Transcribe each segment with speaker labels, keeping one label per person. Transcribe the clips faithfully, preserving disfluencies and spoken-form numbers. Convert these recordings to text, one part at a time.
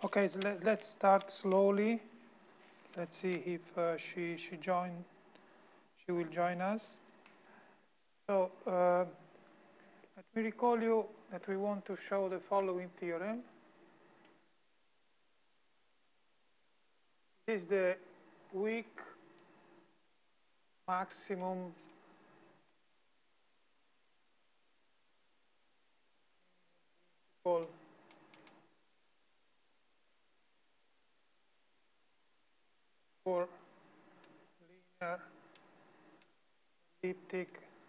Speaker 1: Okay, so let, let's start slowly. Let's see if uh, she she join. She will join us. So uh, let me recall you that we want to show the following theorem. This is the weak maximum for linear elliptic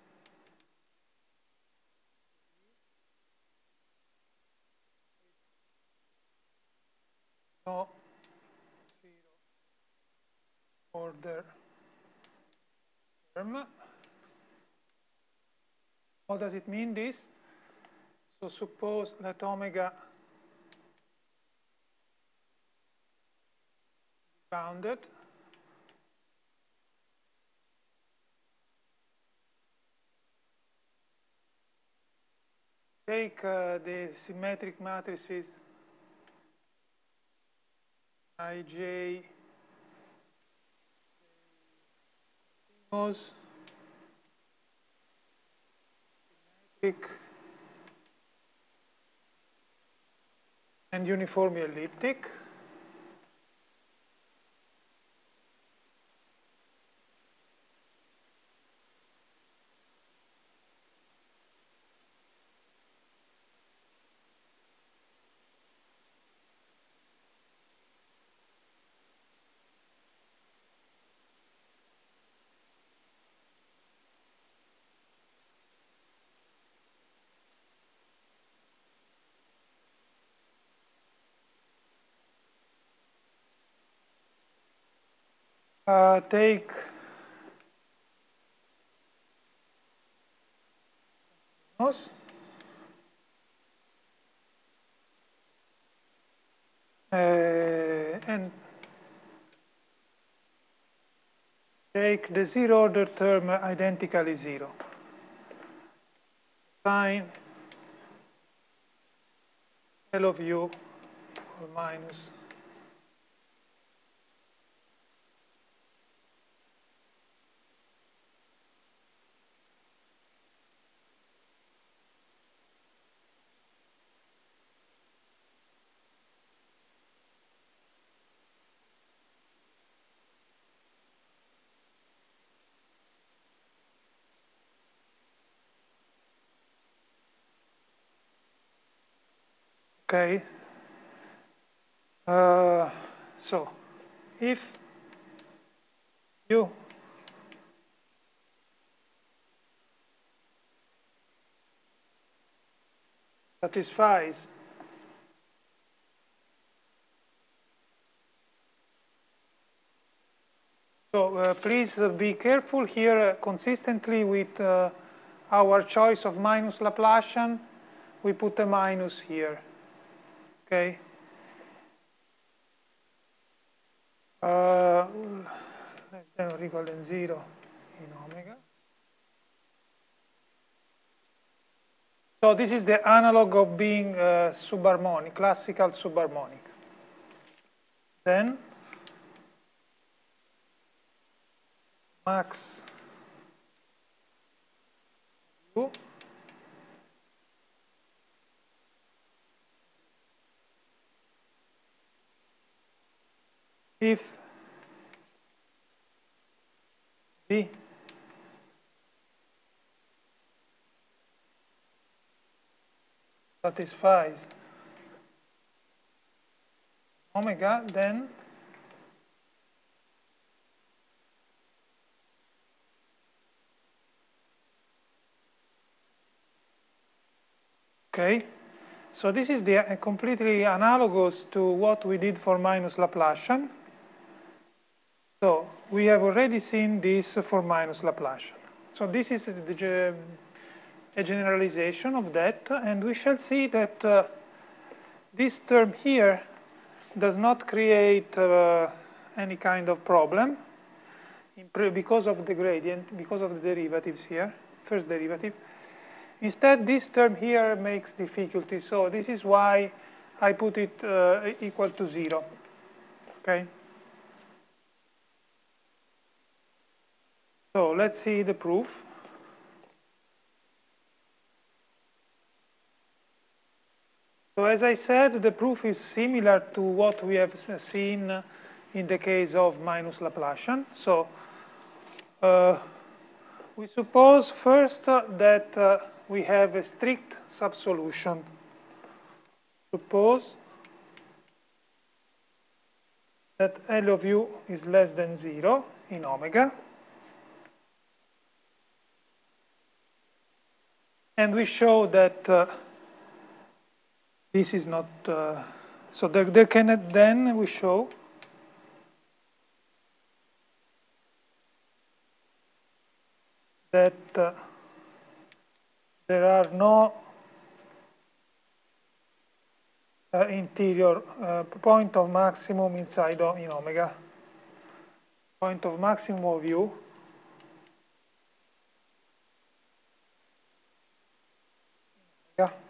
Speaker 1: no zero order term. What does it mean, this? So suppose let omega be bounded. Take uh, the symmetric matrices ij continuous, symmetric, and uniformly elliptic. Uh, take continuous. Uh, and take the zero order term identically zero. Sign L of u or minus okay. Uh, so if u satisfies so uh, please uh, be careful here uh, consistently with uh, our choice of minus Laplacian, we put a minus here, okay? Uh, less than or equal than zero in omega. So this is the analog of being uh, subharmonic, classical subharmonic. Then max u if b satisfies omega, then okay. So this is the uh, completely analogous to what we did for minus Laplacian. So we have already seen this for minus Laplacian. So this is the, a generalization of that, and we shall see that uh, this term here does not create uh, any kind of problem because of the gradient, because of the derivatives here, first derivative. Instead, this term here makes difficulty. So this is why I put it uh, equal to zero. Okay? So let's see the proof. So as I said, the proof is similar to what we have seen in the case of minus Laplacian. So uh, we suppose first uh, that uh, we have a strict subsolution. Suppose that L of u is less than zero in omega. And we show that uh, this is not, uh, so there, there can, then we show that uh, there are no uh, interior uh, point of maximum inside of, in omega. Point of maximum of u in omega.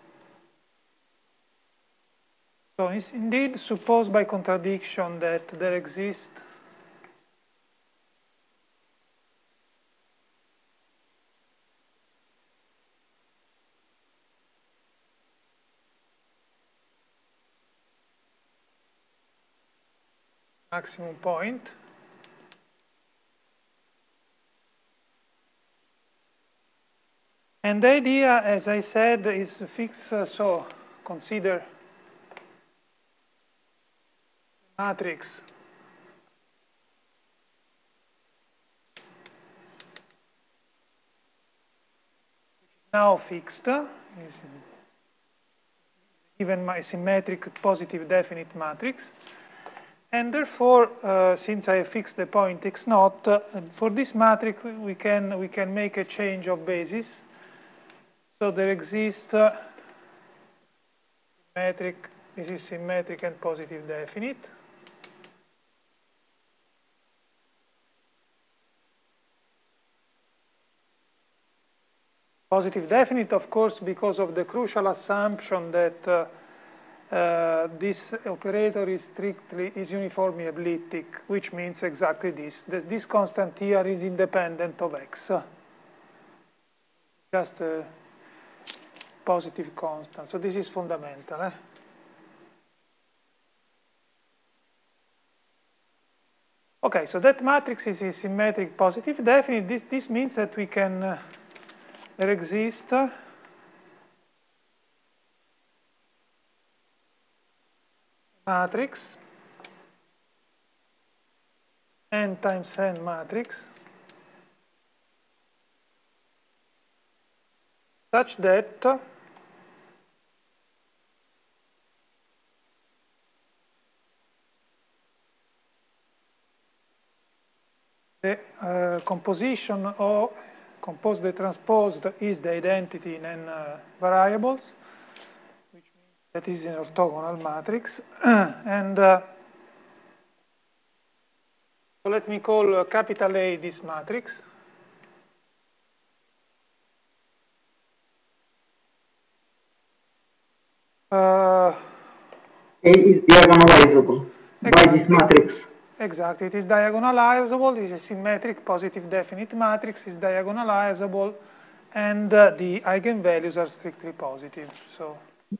Speaker 1: So it's indeed supposed by contradiction that there exists maximum point and the idea, as I said, is to fix, uh, so consider matrix now fixed, is even my symmetric positive definite matrix. And therefore, uh, since I fixed the point x naught, uh, for this matrix we can we can make a change of basis. So there exists uh, symmetric, this is symmetric and positive definite. Positive definite, of course, because of the crucial assumption that uh, uh, this operator is strictly is uniformly elliptic, which means exactly this. That this constant here is independent of x. Just a positive constant. So this is fundamental. Eh? Okay, so that matrix is a symmetric positive definite. This this means that we can. Uh, There exists a matrix, n times n matrix, such that the uh, composition of composed the transposed is the identity in n uh, variables, which means that is an orthogonal matrix. and uh, so let me call uh, capital A this matrix. Uh,
Speaker 2: A is diagonalizable exactly. by this matrix.
Speaker 1: Exactly, it is diagonalizable, it is a symmetric positive definite matrix, is diagonalizable, and uh, the eigenvalues are strictly positive. So,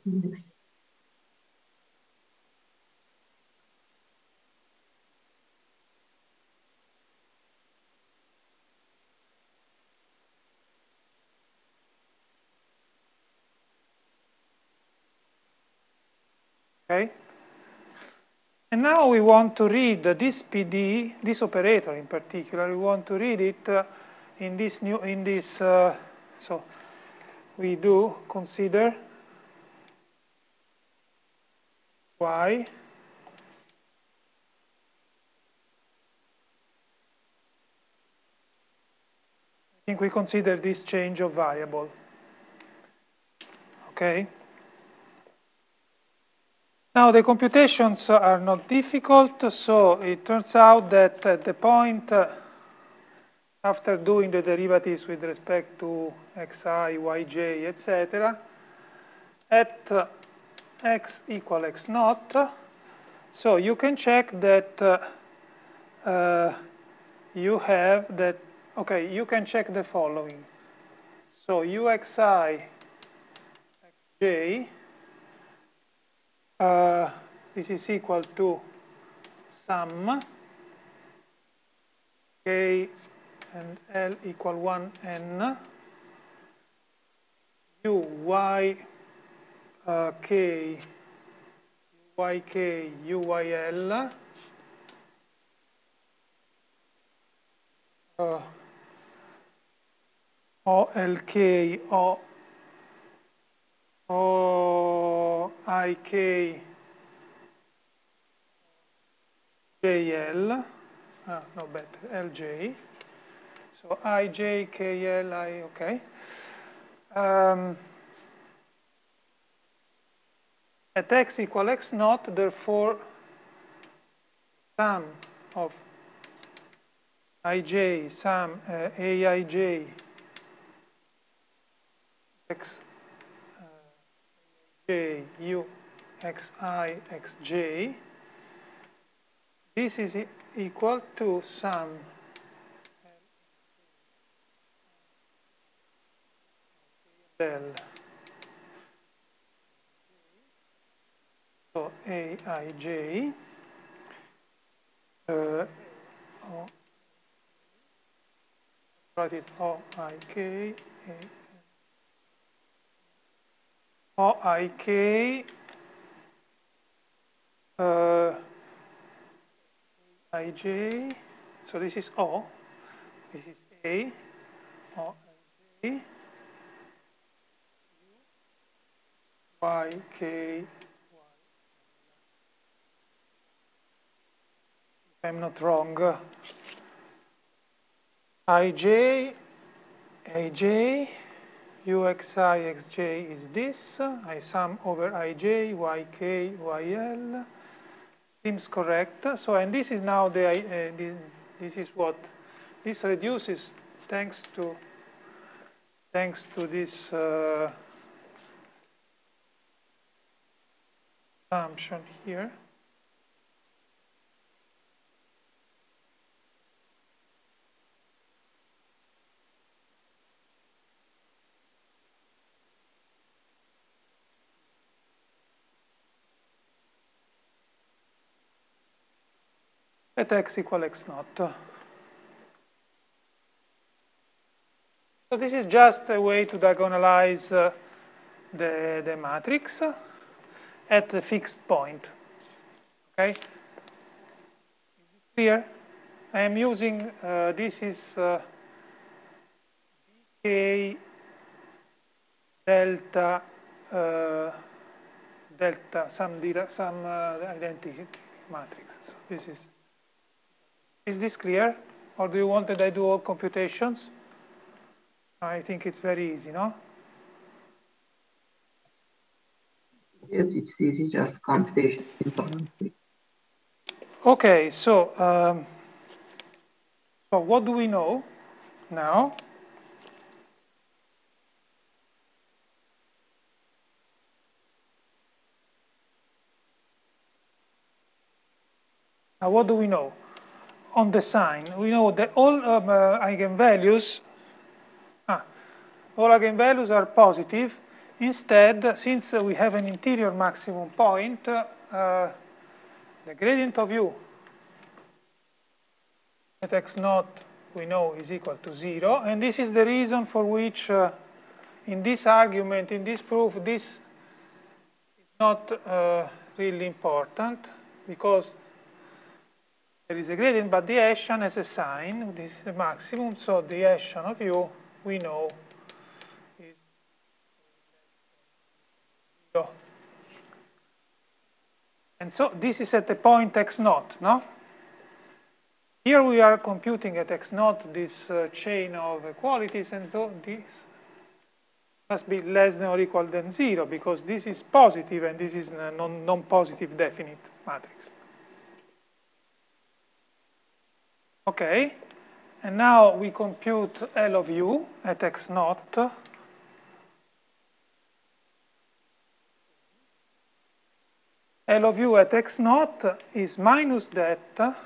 Speaker 1: okay. And now we want to read this P D, this operator in particular. We want to read it uh, in this new, in this. Uh, so we do consider y I think we consider this change of variable. Okay. Now the computations are not difficult, so it turns out that at the point uh, after doing the derivatives with respect to xi, yj, et cetera, at uh, x equal x naught. So you can check that uh, uh, you have that, okay, you can check the following. So uxi xj, uh, this is equal to sum k and L equal one n u y uh, k yk uyl uh, olk o oik jl, ah, no better, lj. So ij, kl, I, okay. Um, at x equal x naught, therefore, sum of ij, sum uh, aij, x uh, j, u, xi, xj, this is equal to sum del. So aij uh, o, write it oik oik uh, ij. So this is o, this is a oij yk y. If I'm not wrong, ij, aj, uxi, xj is this. I sum over ij, yk, yl. Seems correct. So, and this is now the, uh, this, this is what, this reduces thanks to, thanks to this uh, assumption here. At x equal x naught. So this is just a way to diagonalize uh, the, the matrix at a fixed point. Okay? Is this clear? I am using, uh, this is uh, k delta, uh, delta, some, some uh, identity matrix. So this is, is this clear? Or do you want that I do all computations? I think it's very easy, no?
Speaker 2: Yes, it's easy, just computation.
Speaker 1: Okay, so, um, so what do we know now? Now, what do we know? On the sign, we know that all um, uh, eigenvalues, ah, all eigenvalues are positive. Instead, since uh, we have an interior maximum point, uh, uh, the gradient of u at x naught we know is equal to zero, and this is the reason for which uh, in this argument, in this proof, this is not uh, really important, because there is a gradient, but the Hessian has a sign. This is the maximum, so the Hessian of u, we know, is zero. And so this is at the point x naught, no? Here we are computing at x naught this uh, chain of equalities, and so this must be less than or equal than zero, because this is positive and this is a non-positive definite matrix. Okay, and now we compute L of u at x naught. L of u at x naught is minus that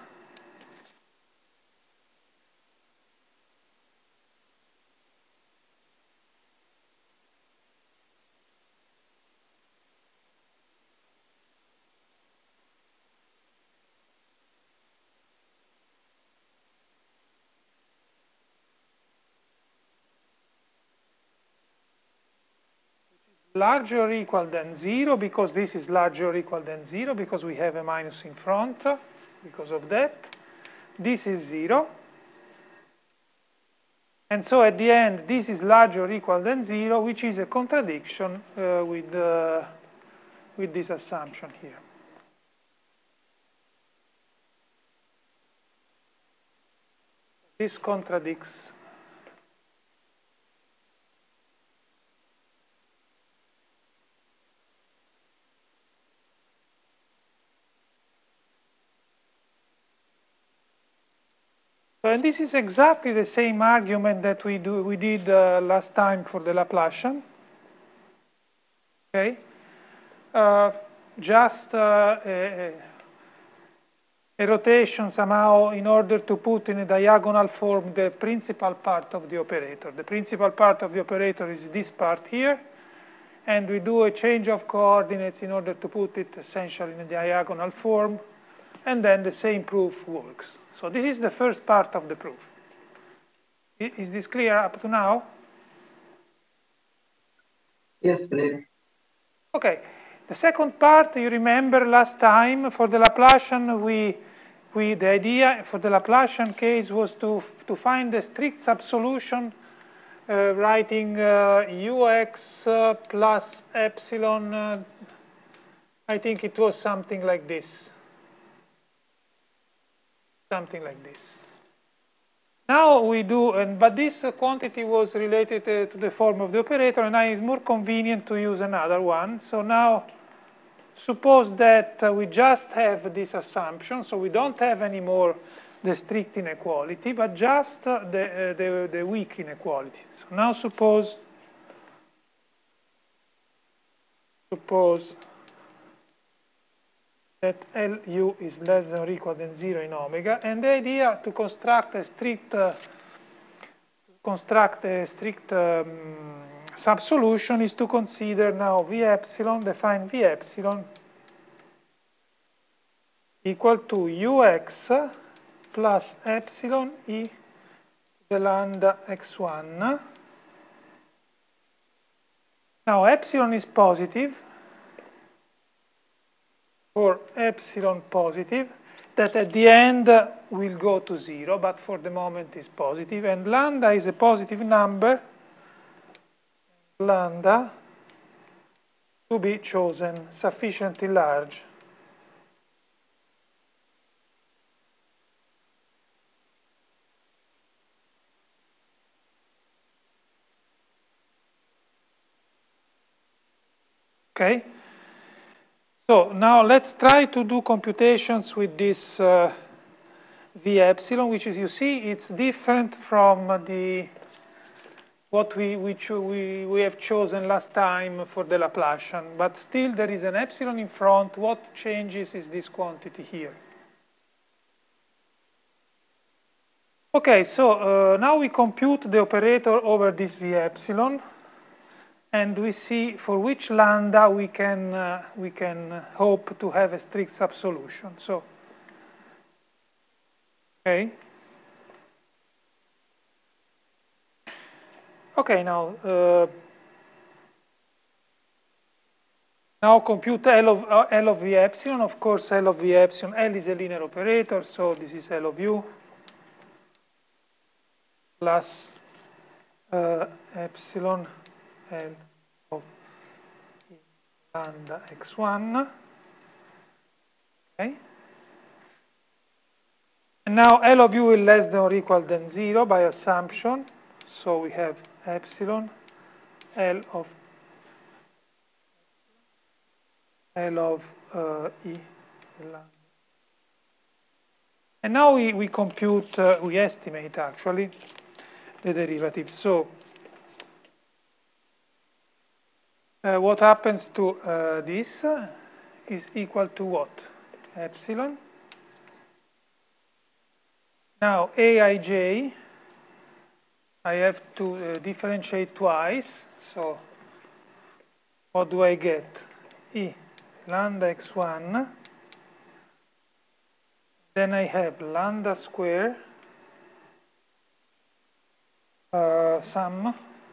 Speaker 1: larger or equal than zero, because this is larger or equal than zero, because we have a minus in front, because of that. This is zero. And so at the end, this is larger or equal than zero, which is a contradiction uh, with, uh, with this assumption here. This contradicts. And this is exactly the same argument that we do we did uh, last time for the Laplacian. Okay, uh, just uh, a, a rotation somehow in order to put in a diagonal form the principal part of the operator. The principal part of the operator is this part here, and we do a change of coordinates in order to put it essentially in a diagonal form. And then the same proof works. So this is the first part of the proof. Is this clear up to now?
Speaker 2: Yes, clear.
Speaker 1: Okay. The second part, you remember last time for the Laplacian, we, we the idea for the Laplacian case was to to find a strict subsolution, uh, writing uh, ux uh, plus epsilon. Uh, I think it was something like this. Something like this. Now we do, and but this uh, quantity was related uh, to the form of the operator, and now it's more convenient to use another one. So now, suppose that uh, we just have this assumption, so we don't have anymore the strict inequality, but just uh, the, uh, the the weak inequality. So now suppose suppose. that Lu is less than or equal than zero in omega, and the idea to construct a strict uh, construct a strict um, subsolution is to consider now V epsilon, define V epsilon equal to Ux plus epsilon e to the lambda x one. Now epsilon is positive. For epsilon positive, that at the end uh, will go to zero, but for the moment is positive, and lambda is a positive number, lambda to be chosen sufficiently large. Okay. So now let's try to do computations with this uh, V epsilon, which is, you see, it's different from the what we, which we, we have chosen last time for the Laplacian. But still there is an epsilon in front. What changes is this quantity here. Okay, so uh, now we compute the operator over this V epsilon. And we see for which lambda we can uh, we can hope to have a strict subsolution. So, okay. Okay, now uh, now compute L of uh, L of V epsilon. Of course, L of V epsilon. L is a linear operator, so this is L of U plus uh, epsilon L of lambda x one. Okay. And now L of U is less than or equal than zero by assumption. So we have epsilon L of L of uh, E lambda. And now we, we compute, uh, we estimate actually the derivative. So uh, what happens to uh, this is equal to what? Epsilon. Now Aij, I have to uh, differentiate twice, so what do I get? E lambda x one, then I have lambda square uh, sum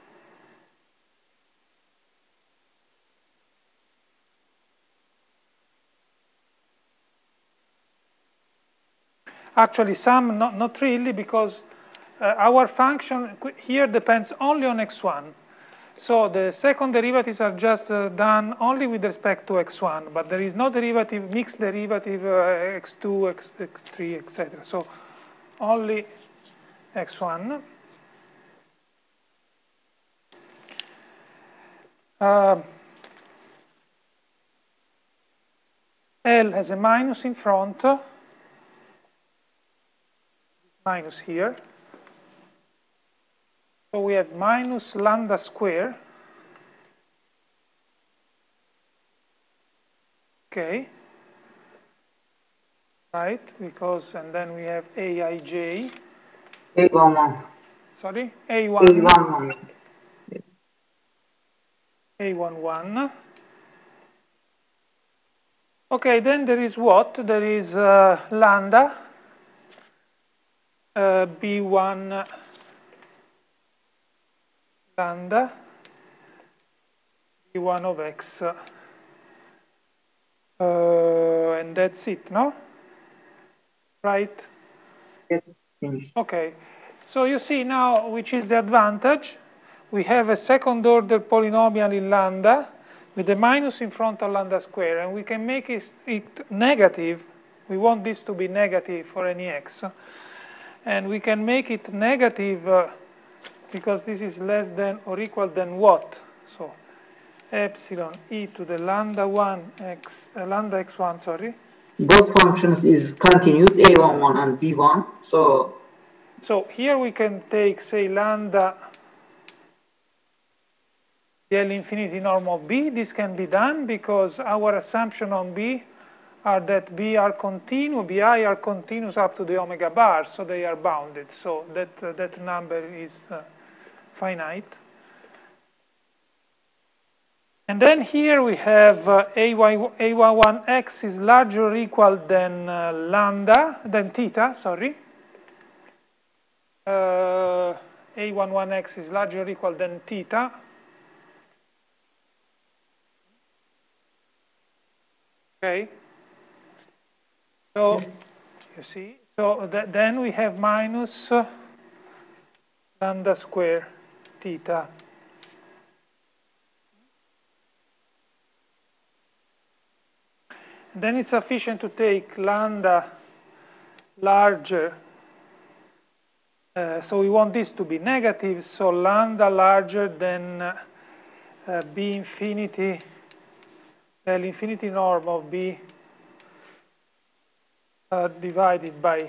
Speaker 1: actually sum not, not really, because uh, our function here depends only on x one. So the second derivatives are just uh, done only with respect to x one, but there is no derivative, mixed derivative uh, x two, x, x3, et cetera. So only x one. Uh, L has a minus in front, minus here. So we have minus lambda square. Okay. Right, because, and then we have Aij.
Speaker 2: A one one.
Speaker 1: Sorry? A one.
Speaker 2: A one one.
Speaker 1: A one one. Okay, then there is what? There is uh, lambda uh, B one lambda B one of x. Uh, and that's it, no? Right?
Speaker 2: Yes, finished.
Speaker 1: Okay. So you see now which is the advantage. We have a second order polynomial in lambda with a minus in front of lambda square, and we can make it, it negative. We want this to be negative for any x. And we can make it negative uh, because this is less than or equal than what? So epsilon e to the lambda one x, uh, lambda x one, sorry.
Speaker 2: Both functions is continuous, A one one and B one. So
Speaker 1: So here we can take, say, lambda the L infinity norm of B. This can be done because our assumption on B are that B are continuous, Bi are continuous up to the omega bar, so they are bounded. So that, uh, that number is uh, finite. And then here we have uh, A one one x is larger or equal than uh, lambda, than theta, sorry. Uh, A one one x is larger or equal than theta. Okay. So you see, so th then we have minus uh, lambda square theta. And then it's sufficient to take lambda larger. Uh, so we want this to be negative, so lambda larger than uh, uh, B infinity, L infinity norm of B uh, divided by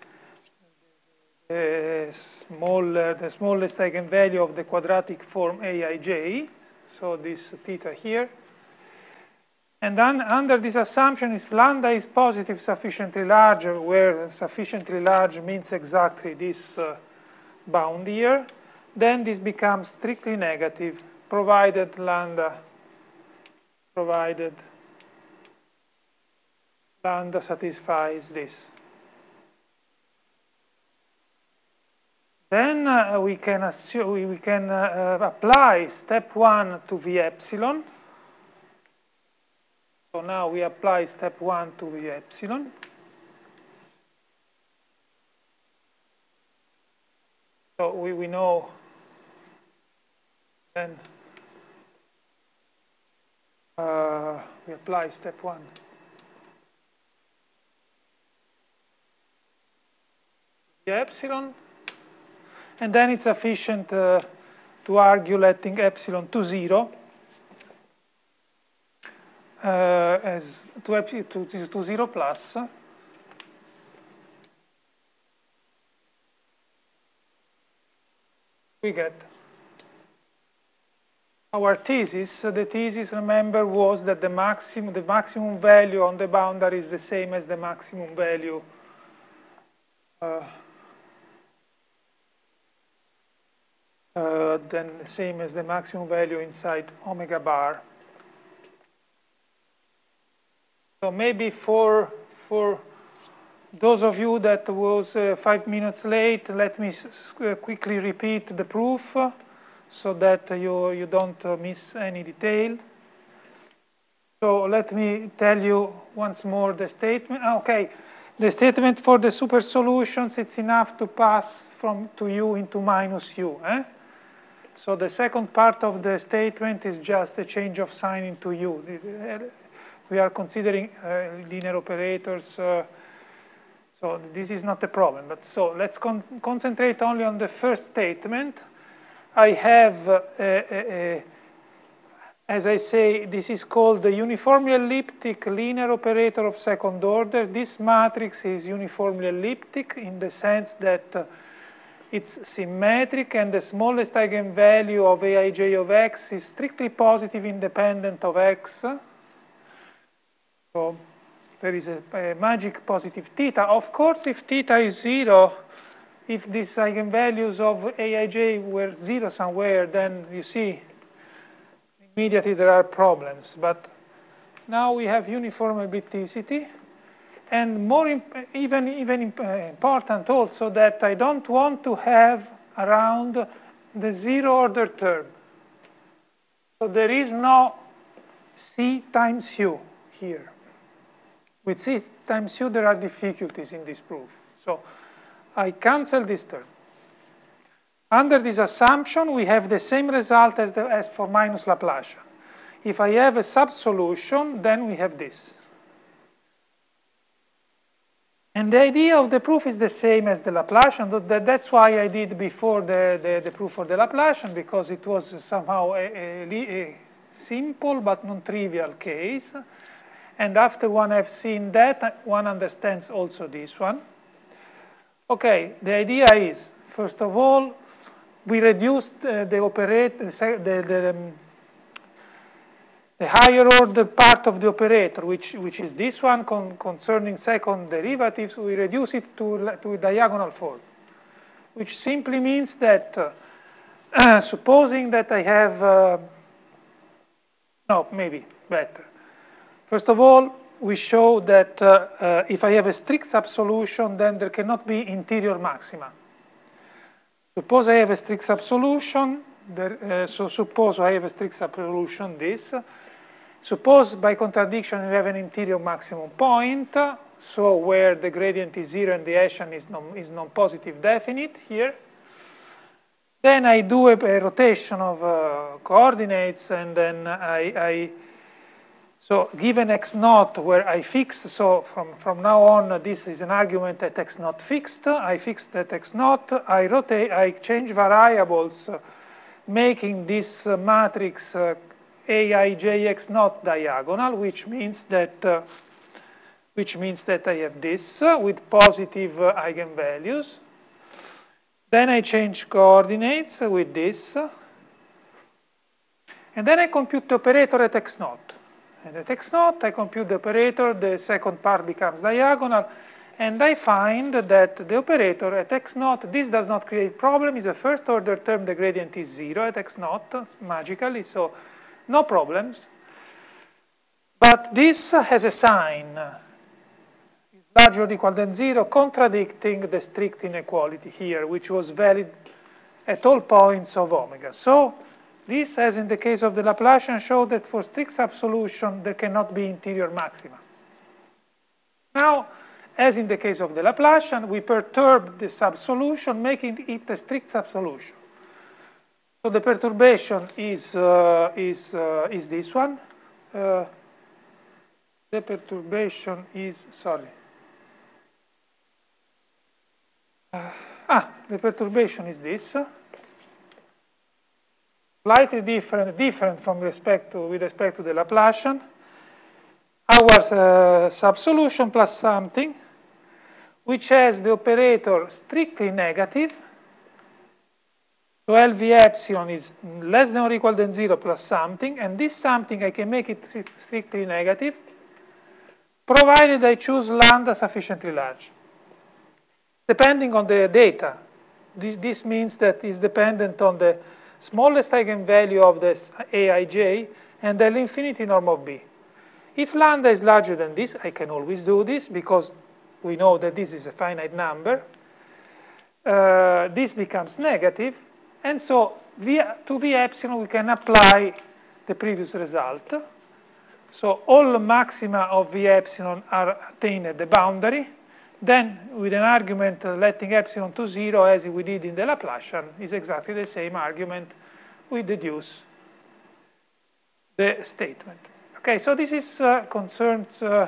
Speaker 1: the smaller, the smallest eigenvalue of the quadratic form Aij, so this theta here. And then under this assumption, if lambda is positive sufficiently large, where sufficiently large means exactly this uh, bound here, then this becomes strictly negative, provided lambda, provided lambda satisfies this. Then uh, we can assume we can uh, uh, apply step one to V epsilon. So now we apply step one to V epsilon. So we, we know then uh, we apply step one. V epsilon. And then it's sufficient uh, to argue letting epsilon to zero. Uh, as to, to, to zero plus, we get our thesis, the thesis, remember, was that the maximum, the maximum value on the boundary is the same as the maximum value uh, uh, then the same as the maximum value inside omega bar. So maybe for for those of you that was uh, five minutes late, let me s uh, quickly repeat the proof uh, so that uh, you, you don't uh, miss any detail. So let me tell you once more the statement. Okay, the statement for the super solutions, it's enough to pass from to u into minus u. Eh? So the second part of the statement is just a change of sign into u. We are considering uh, linear operators. Uh, So this is not a problem, but so let's con concentrate only on the first statement. I have, uh, a, a, as I say, this is called the uniformly elliptic linear operator of second order. This matrix is uniformly elliptic in the sense that uh, it's symmetric and the smallest eigenvalue of Aij of x is strictly positive independent of x. So, there is a, a magic positive theta. Of course, if theta is zero, if these eigenvalues of Aij were zero somewhere, then you see immediately there are problems. But now we have uniform ellipticity, and more imp even even imp important also that I don't want to have around the zero order term. So there is no c times u here. With c times u, there are difficulties in this proof. So I cancel this term. Under this assumption, we have the same result as, the, as for minus Laplacian. If I have a subsolution, then we have this. And the idea of the proof is the same as the Laplacian. That's why I did before the, the, the proof for the Laplacian, because it was somehow a, a, a simple but non-trivial case. And after one has seen that, one understands also this one. Okay, the idea is, first of all, we reduced uh, the operator, the, the, um, the higher order part of the operator, which, which is this one con concerning second derivatives. We reduce it to, to a diagonal form, which simply means that, uh, uh, supposing that I have, uh, no, maybe better. First of all, we show that uh, uh, if I have a strict subsolution, then there cannot be interior maxima. Suppose I have a strict subsolution, there, uh, so suppose I have a strict subsolution, this. Suppose by contradiction you have an interior maximum point, so where the gradient is zero and the Hessian is non, is non-positive definite here. Then I do a, a rotation of uh, coordinates, and then I, I so given x naught where I fixed, so from, from now on uh, this is an argument at x naught fixed, I fixed at x naught, I rotate, I change variables, uh, making this uh, matrix uh, Aij x naught diagonal, which means that uh, which means that I have this uh, with positive uh, eigenvalues. Then I change coordinates uh, with this, uh, and then I compute the operator at x naught. And at x naught, I compute the operator, the second part becomes diagonal, and I find that the operator at x naught, this does not create problem, is a first order term, the gradient is zero at x naught, magically, so no problems. But this has a sign, is larger or equal than zero, contradicting the strict inequality here, which was valid at all points of omega. So this, as in the case of the Laplacian, showed that for strict subsolution there cannot be interior maxima. Now, as in the case of the Laplacian, we perturb the subsolution, making it a strict subsolution. So the perturbation is uh, is uh, is this one. Uh, the perturbation is sorry. Uh, ah, the perturbation is this. Slightly different, different from respect to, with respect to the Laplacian. Our uh, subsolution plus something, which has the operator strictly negative. So L V epsilon is less than or equal than zero plus something, and this something I can make it strictly negative, provided I choose lambda sufficiently large. Depending on the data, this, this means that it's dependent on the smallest eigenvalue of this A I J and the infinity norm of B. If lambda is larger than this, I can always do this because we know that this is a finite number. Uh, this becomes negative, and so v, to V epsilon we can apply the previous result. So all maxima of V epsilon are attained at the boundary. Then with an argument uh, letting epsilon to zero, as we did in the Laplacian, is exactly the same argument. We deduce the statement. Okay, so this is uh, concerns uh,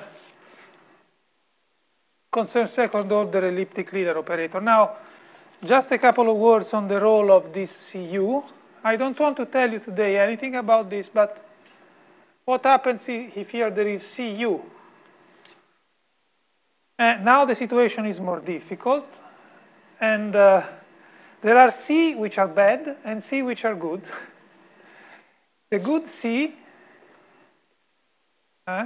Speaker 1: concerns second order elliptic linear operator. Now, just a couple of words on the role of this C U. I don't want to tell you today anything about this, but what happens if here there is C U? Uh, now the situation is more difficult, and uh, there are C which are bad and C which are good. The good C uh,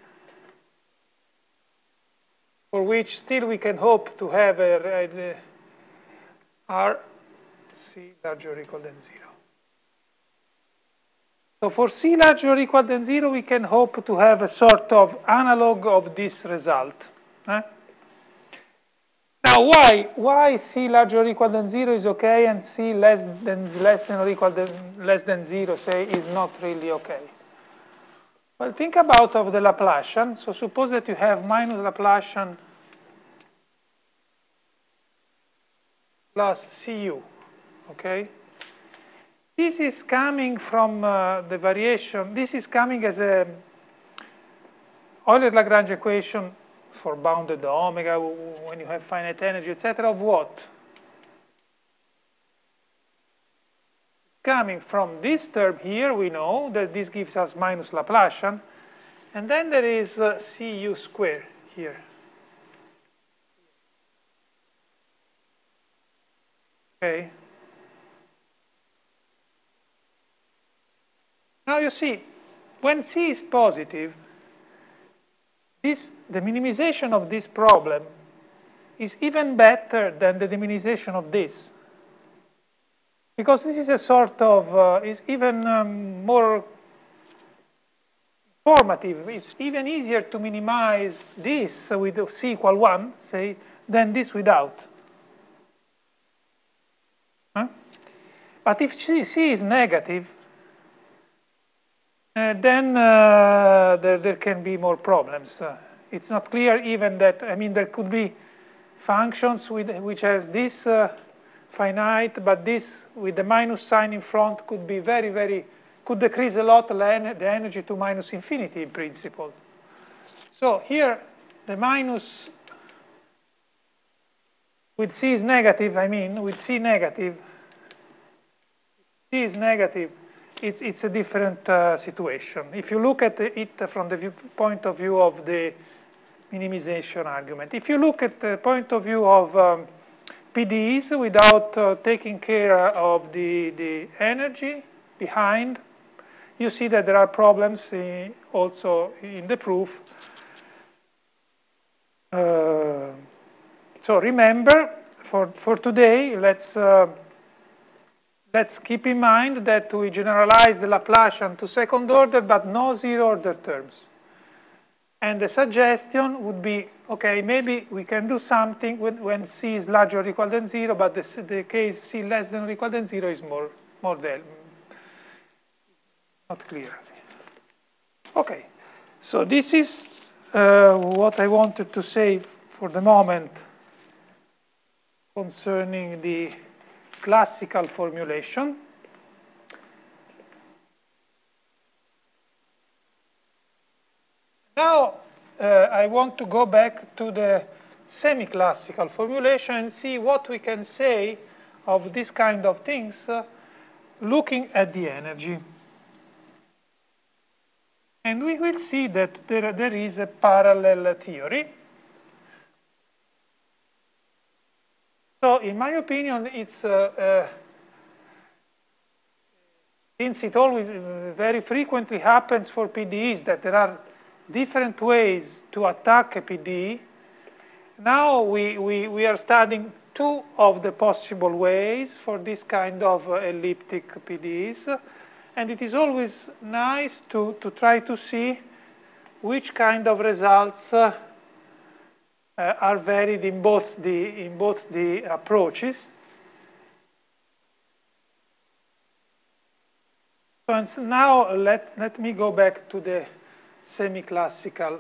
Speaker 1: for which still we can hope to have a, a, a R C larger or equal than zero. So for C larger or equal than zero, we can hope to have a sort of analog of this result. Eh? Now, why? Why C larger or equal than zero is okay and C less than less than or equal than less than zero, say, is not really okay? Well, think about of the Laplacian. So suppose that you have minus Laplacian plus C U, okay? This is coming from uh, the variation. This is coming as a Euler-Lagrange equation for bounded omega, when you have finite energy, et cetera, of what? Coming from this term here, we know that this gives us minus Laplacian, and then there is uh, C U squared here. Okay. Now you see, when C is positive, This, the minimization of this problem is even better than the minimization of this. Because this is a sort of, uh, is even um, more informative. It's even easier to minimize this with C equal one, say, than this without. Huh? But if C is negative, Uh, then uh, there, there can be more problems. Uh, it's not clear even that, I mean, there could be functions with, which has this uh, finite, but this with the minus sign in front could be very, very, could decrease a lot the energy to minus infinity in principle. So here, the minus with C is negative, I mean, with C negative, C is negative, It's, it's a different uh, situation. If you look at it from the view, point of view of the minimization argument. If you look at the point of view of um, P D Es without uh, taking care of the, the energy behind, you see that there are problems in, also in the proof. Uh, so remember, for, for today, let's uh, Let's keep in mind that we generalize the Laplacian to second order, but no zero order terms. And the suggestion would be, okay, maybe we can do something with, when C is larger or equal than zero, but the, the case C less than or equal than zero is more, more del, not clear. Okay, so this is uh, what I wanted to say for the moment concerning the classical formulation. Now uh, I want to go back to the semi-classical formulation and see what we can say of this kind of things uh, looking at the energy. And we will see that there, there is a parallel theory. So in my opinion, it's uh, uh, since it always uh, very frequently happens for P D Es that there are different ways to attack a P D E, now we, we, we are studying two of the possible ways for this kind of uh, elliptic P D Es. And it is always nice to, to try to see which kind of results uh, uh, are varied in both the, in both the approaches. So, and so now let, let me go back to the semi-classical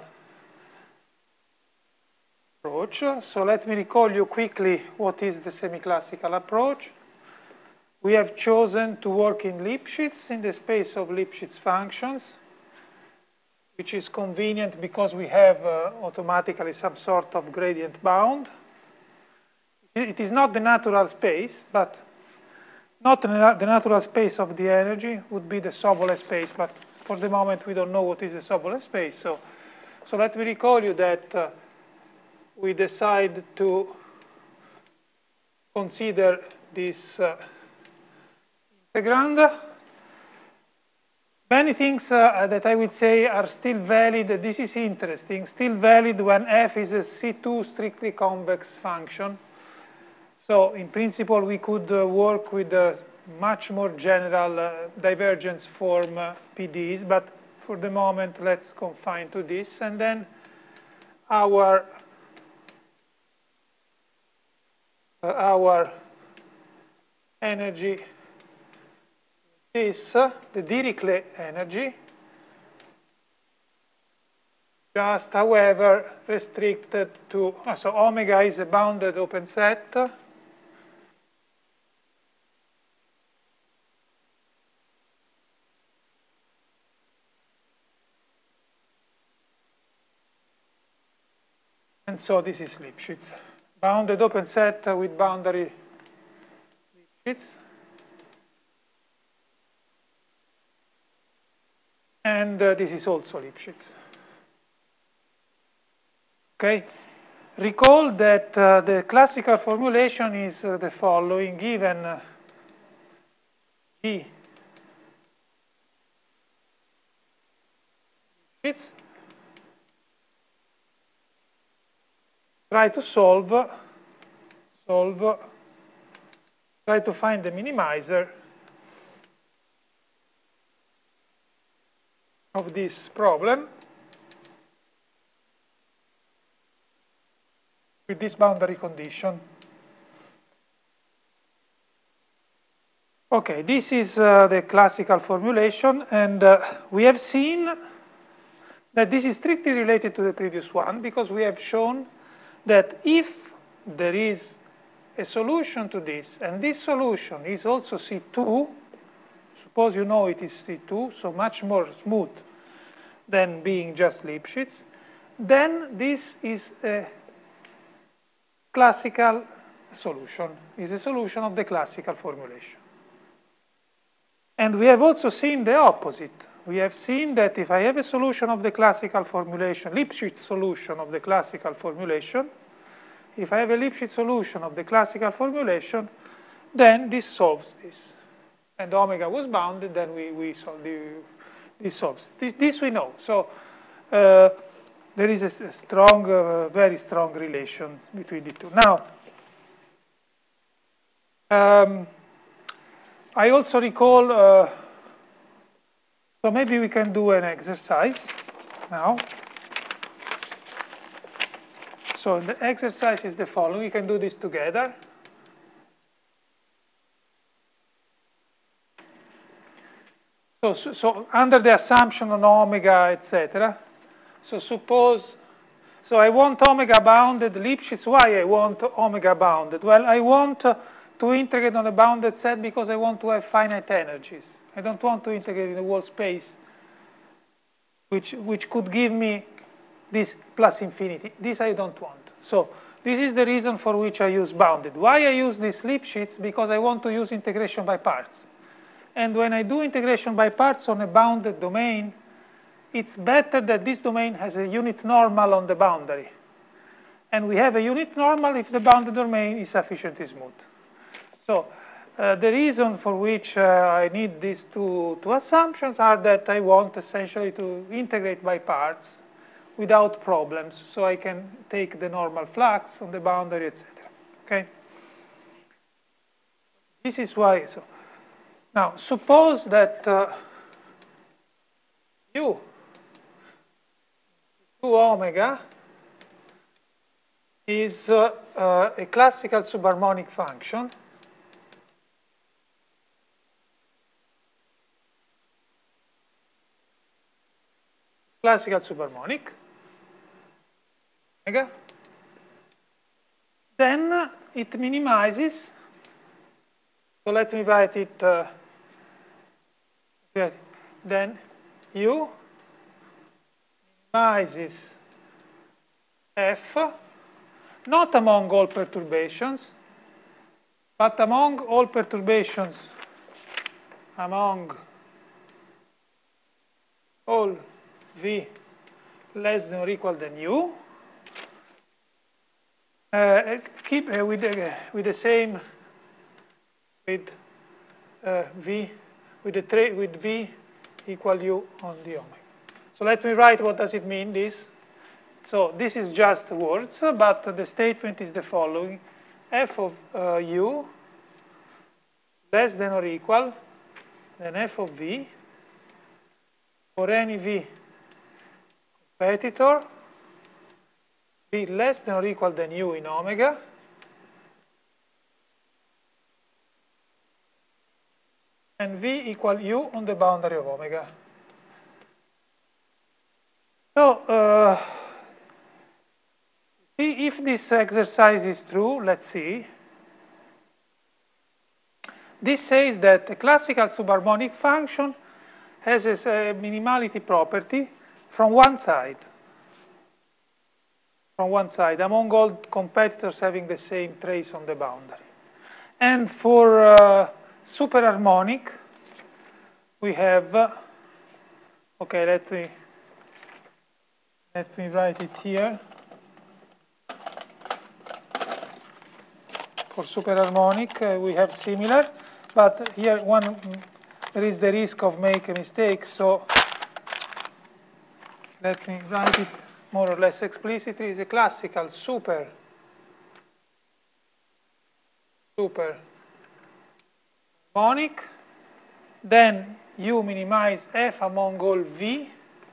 Speaker 1: approach. So let me recall you quickly what is the semi-classical approach. We have chosen to work in Lipschitz, in the space of Lipschitz functions, which is convenient because we have uh, automatically some sort of gradient bound. It is not the natural space, but not the natural space of the energy would be the Sobolev space, but for the moment we don't know what is the Sobolev space. So, so let me recall you that uh, we decide to consider this uh, integrand. Many things uh, that I would say are still valid. This is interesting. Still valid when f is a C two strictly convex function. So in principle, we could uh, work with a much more general uh, divergence form uh, P D Es. But for the moment, let's confine to this. And then our uh, our energy. Is uh, the Dirichlet energy, just however restricted to, uh, so omega is a bounded open set. And so this is Lipschitz. Bounded open set with boundary Lipschitz. And uh, this is also Lipschitz. Okay? Recall that uh, the classical formulation is uh, the following, given uh, G Lipschitz. Try to solve, solve, try to find the minimizer of this problem with this boundary condition. Okay, this is uh, the classical formulation, and uh, we have seen that this is strictly related to the previous one because we have shown that if there is a solution to this, and this solution is also C two, suppose you know it is C two, so much more smooth than being just Lipschitz, then this is a classical solution, is a solution of the classical formulation. And we have also seen the opposite. We have seen that if I have a solution of the classical formulation, Lipschitz solution of the classical formulation, if I have a Lipschitz solution of the classical formulation, then this solves this. And omega was bounded, then we, we solve the, this solves. This, this we know. So uh, there is a, a strong, uh, very strong relation between the two. Now, um, I also recall, uh, so maybe we can do an exercise now. So the exercise is the following. We can do this together. So, so, so under the assumption on omega, et cetera. So suppose, so I want omega bounded Lipschitz. Why I want omega bounded? Well, I want uh, to integrate on a bounded set because I want to have finite energies. I don't want to integrate in the whole space, which, which could give me this plus infinity. This I don't want. So this is the reason for which I use bounded. Why I use this Lipschitz? Because I want to use integration by parts. And when I do integration by parts on a bounded domain, it's better that this domain has a unit normal on the boundary. And we have a unit normal if the bounded domain is sufficiently smooth. So Uh, the reason for which uh, I need these two, two assumptions are that I want essentially to integrate by parts without problems, so I can take the normal flux on the boundary, et cetera. Okay? This is why. So now, suppose that uh, u two omega is uh, uh, a classical subharmonic function. Classical subharmonic. Omega. Then it minimizes. So let me write it. Uh, then u minimizes f, not among all perturbations, but among all perturbations among all v less than or equal than u. Uh, keep uh, with, uh, with the same with uh, v with the tra with v equal u on the omega. So let me write what does it mean this. So this is just words, but the statement is the following: f of uh, u less than or equal than f of v for any v competitor v less than or equal than u in omega and v equal u on the boundary of omega. So uh, see if this exercise is true. Let's see. This says that a classical subharmonic function has a minimality property from one side. From one side, among all competitors having the same trace on the boundary. And for uh, superharmonic, we have, uh, okay, let me, let me write it here. For superharmonic, uh, we have similar, but here one, there is the risk of making a mistake, so let me write it more or less explicitly. Is a classical super, super harmonic. Then you minimize f among all v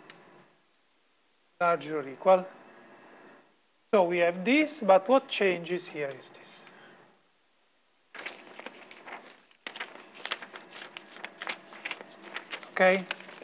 Speaker 1: larger or equal. So we have this, but what changes here is this. Okay.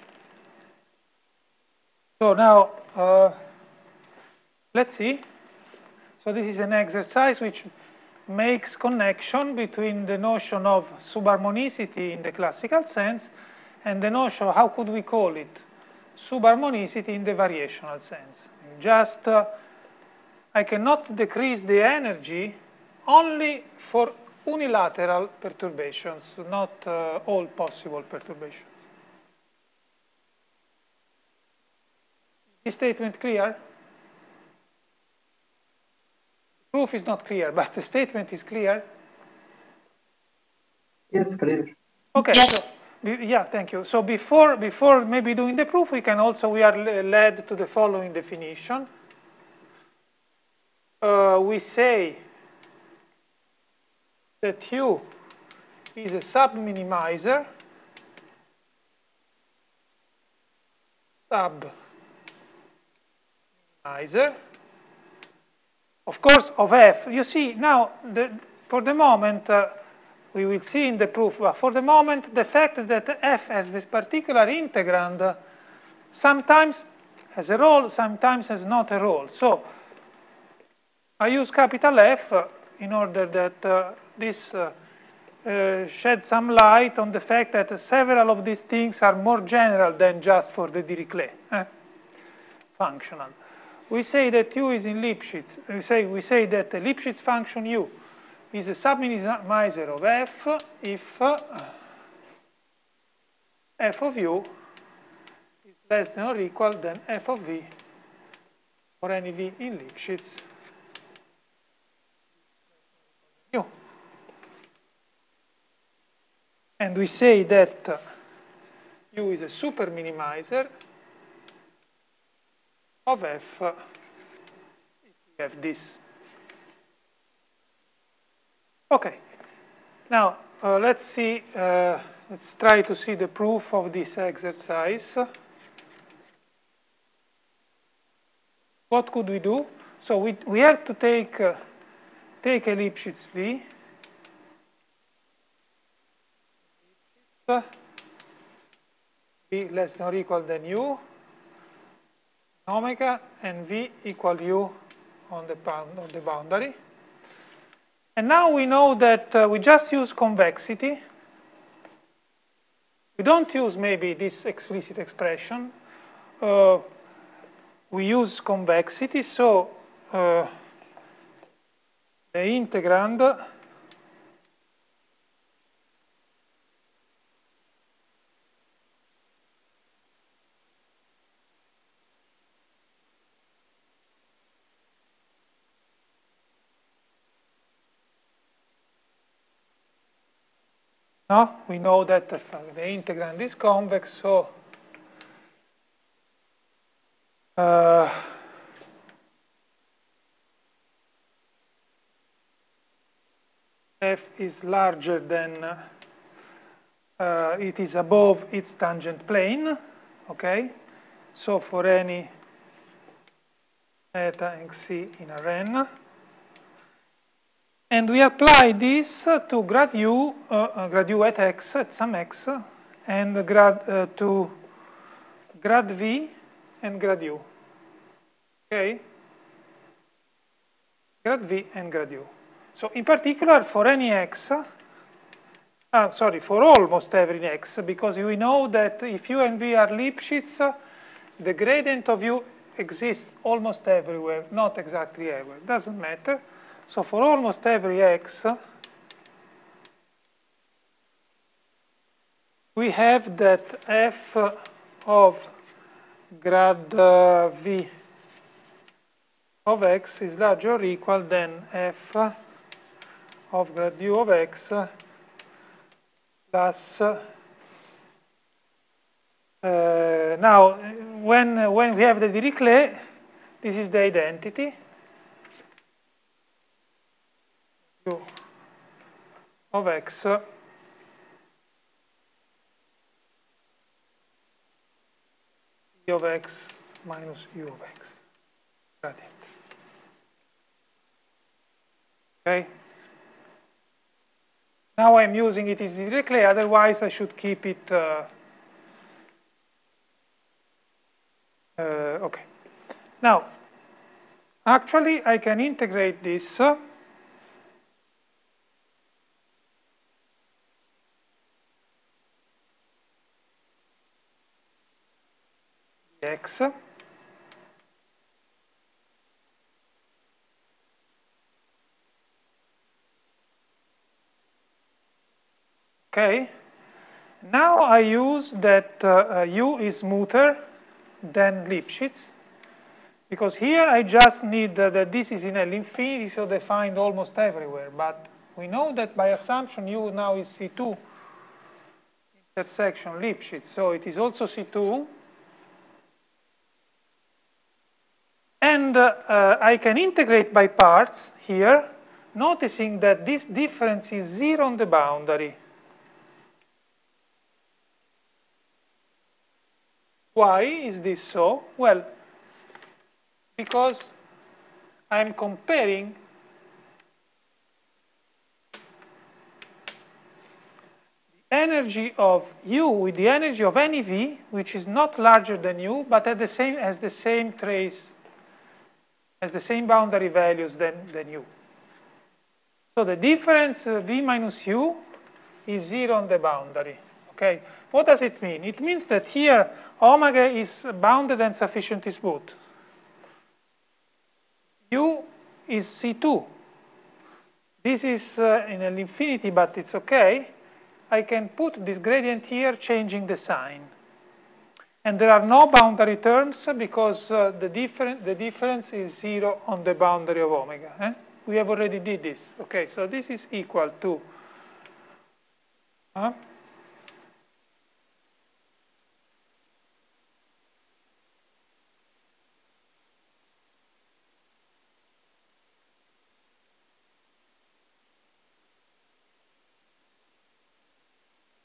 Speaker 1: So now, uh, let's see. So this is an exercise which makes connection between the notion of subharmonicity in the classical sense and the notion of, how could we call it, subharmonicity in the variational sense. Just, uh, I cannot decrease the energy only for unilateral perturbations, not uh, all possible perturbations. Is this statement clear? The proof is not clear, but the statement is clear.
Speaker 2: Yes, clear.
Speaker 1: Okay.
Speaker 3: Yes.
Speaker 1: So, yeah, thank you. So before, before maybe doing the proof, we can also, we are led to the following definition. Uh, we say that U is a subminimizer, subminimizer, of course, of F. You see, now, the, for the moment, uh, we will see in the proof, but for the moment, the fact that F has this particular integrand uh, sometimes has a role, sometimes has not a role. So I use capital F uh, in order that uh, this uh, uh, shed some light on the fact that several of these things are more general than just for the Dirichlet eh? functional. We say that U is in Lipschitz. We say, we say that the Lipschitz function U is a subminimizer of F if uh, f of U is less than or equal than f of V for any V in Lipschitz. U. And we say that uh, U is a super minimizer of F uh, if we have this. Okay, now uh, let's see, uh, let's try to see the proof of this exercise. What could we do? So we, we have to take, uh, take a Lipschitz V. V less than or equal than U, omega, and V equal U on the, on the boundary. And now we know that uh, we just use convexity. We don't use maybe this explicit expression. Uh, we use convexity, so uh, the integrand No, we know that the, the integrand is convex, so uh, f is larger than, uh, it is above its tangent plane, okay? So for any eta and c in a Rn. And we apply this to grad u, uh, grad u at x, at some x, and grad uh, to grad v and grad u. Okay? Grad v and grad u. So in particular, for any x, uh, sorry, for almost every x, because we know that if u and v are Lipschitz, the gradient of u exists almost everywhere, not exactly everywhere. Doesn't matter. So for almost every x, we have that f of grad uh, v of x is larger or equal than f of grad u of x plus uh, now when when we have the Dirichlet, this is the identity u of x e of x minus u of x. Gradient. Okay. Now I'm using it as Dirichlet, otherwise I should keep it. Uh, uh, okay. Now, actually, I can integrate this. Uh, x. Okay. Now I use that uh, uh, u is smoother than Lipschitz, because here I just need uh, that this is in L infinity, so defined almost everywhere. But we know that by assumption u now is C two intersection Lipschitz, so it is also C two. And uh, uh, I can integrate by parts here, noticing that this difference is zero on the boundary. Why is this so? Well, because I'm comparing the energy of u with the energy of any v, which is not larger than u, but at the same, has the same trace, has the same boundary values than, than u. So the difference uh, v minus u is zero on the boundary. Okay. What does it mean? It means that here omega is bounded and sufficiently smooth. U is C two. This is uh, in an infinity, but it's okay. I can put this gradient here, changing the sign. And there are no boundary terms because uh, the, differ the difference is zero on the boundary of omega. Eh? We have already did this. Okay, so this is equal to uh,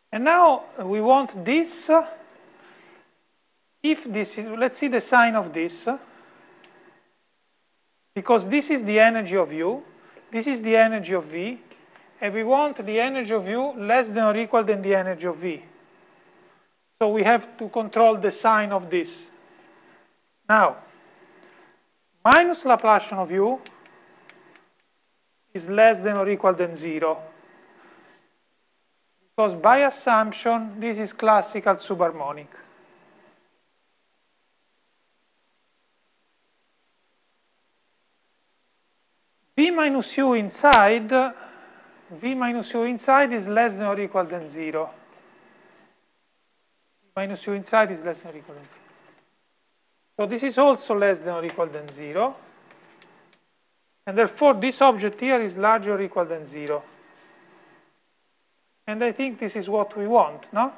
Speaker 1: And now we want this, if this is, let's see the sign of this, because this is the energy of U, this is the energy of V, and we want the energy of U less than or equal than the energy of V. So we have to control the sign of this. Now, minus Laplacian of U is less than or equal than zero. Because by assumption, this is classical subharmonic. V minus U inside, V minus U inside is less than or equal than zero. V minus U inside is less than or equal than zero. So this is also less than or equal than zero. And therefore, this object here is larger or equal than zero. And I think this is what we want, no?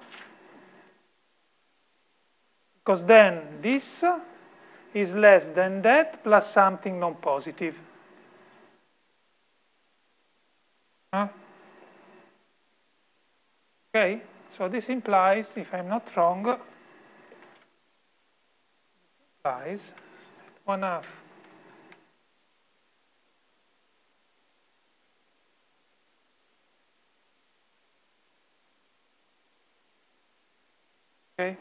Speaker 1: Because then this is less than that plus something non-positive. Huh? Okay, so this implies, if I'm not wrong, this implies one half okay.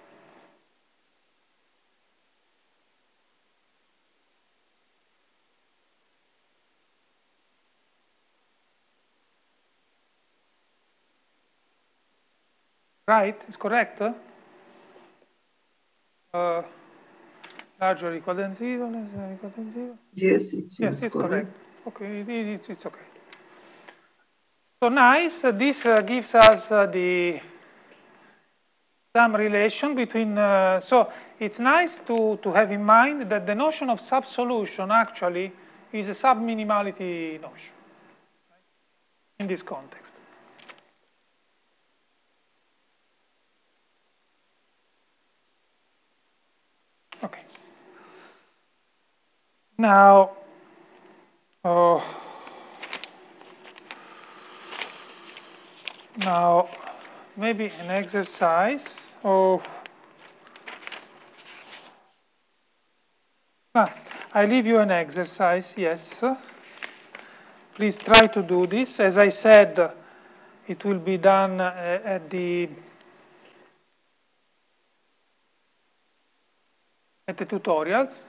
Speaker 1: Right, it's correct. Uh, larger or equal than zero, less than or equal than zero.
Speaker 2: Yes, it
Speaker 1: yes, it's correct.
Speaker 2: correct.
Speaker 1: Okay, it, it's, it's okay. So nice. Uh, this uh, gives us uh, the some relation between. Uh, so it's nice to to have in mind that the notion of subsolution actually is a subminimality notion, right? In this context. Okay. Now, oh, now maybe an exercise. Oh, ah, I leave you an exercise. Yes. Please try to do this. As I said, it will be done uh, at the at the tutorials.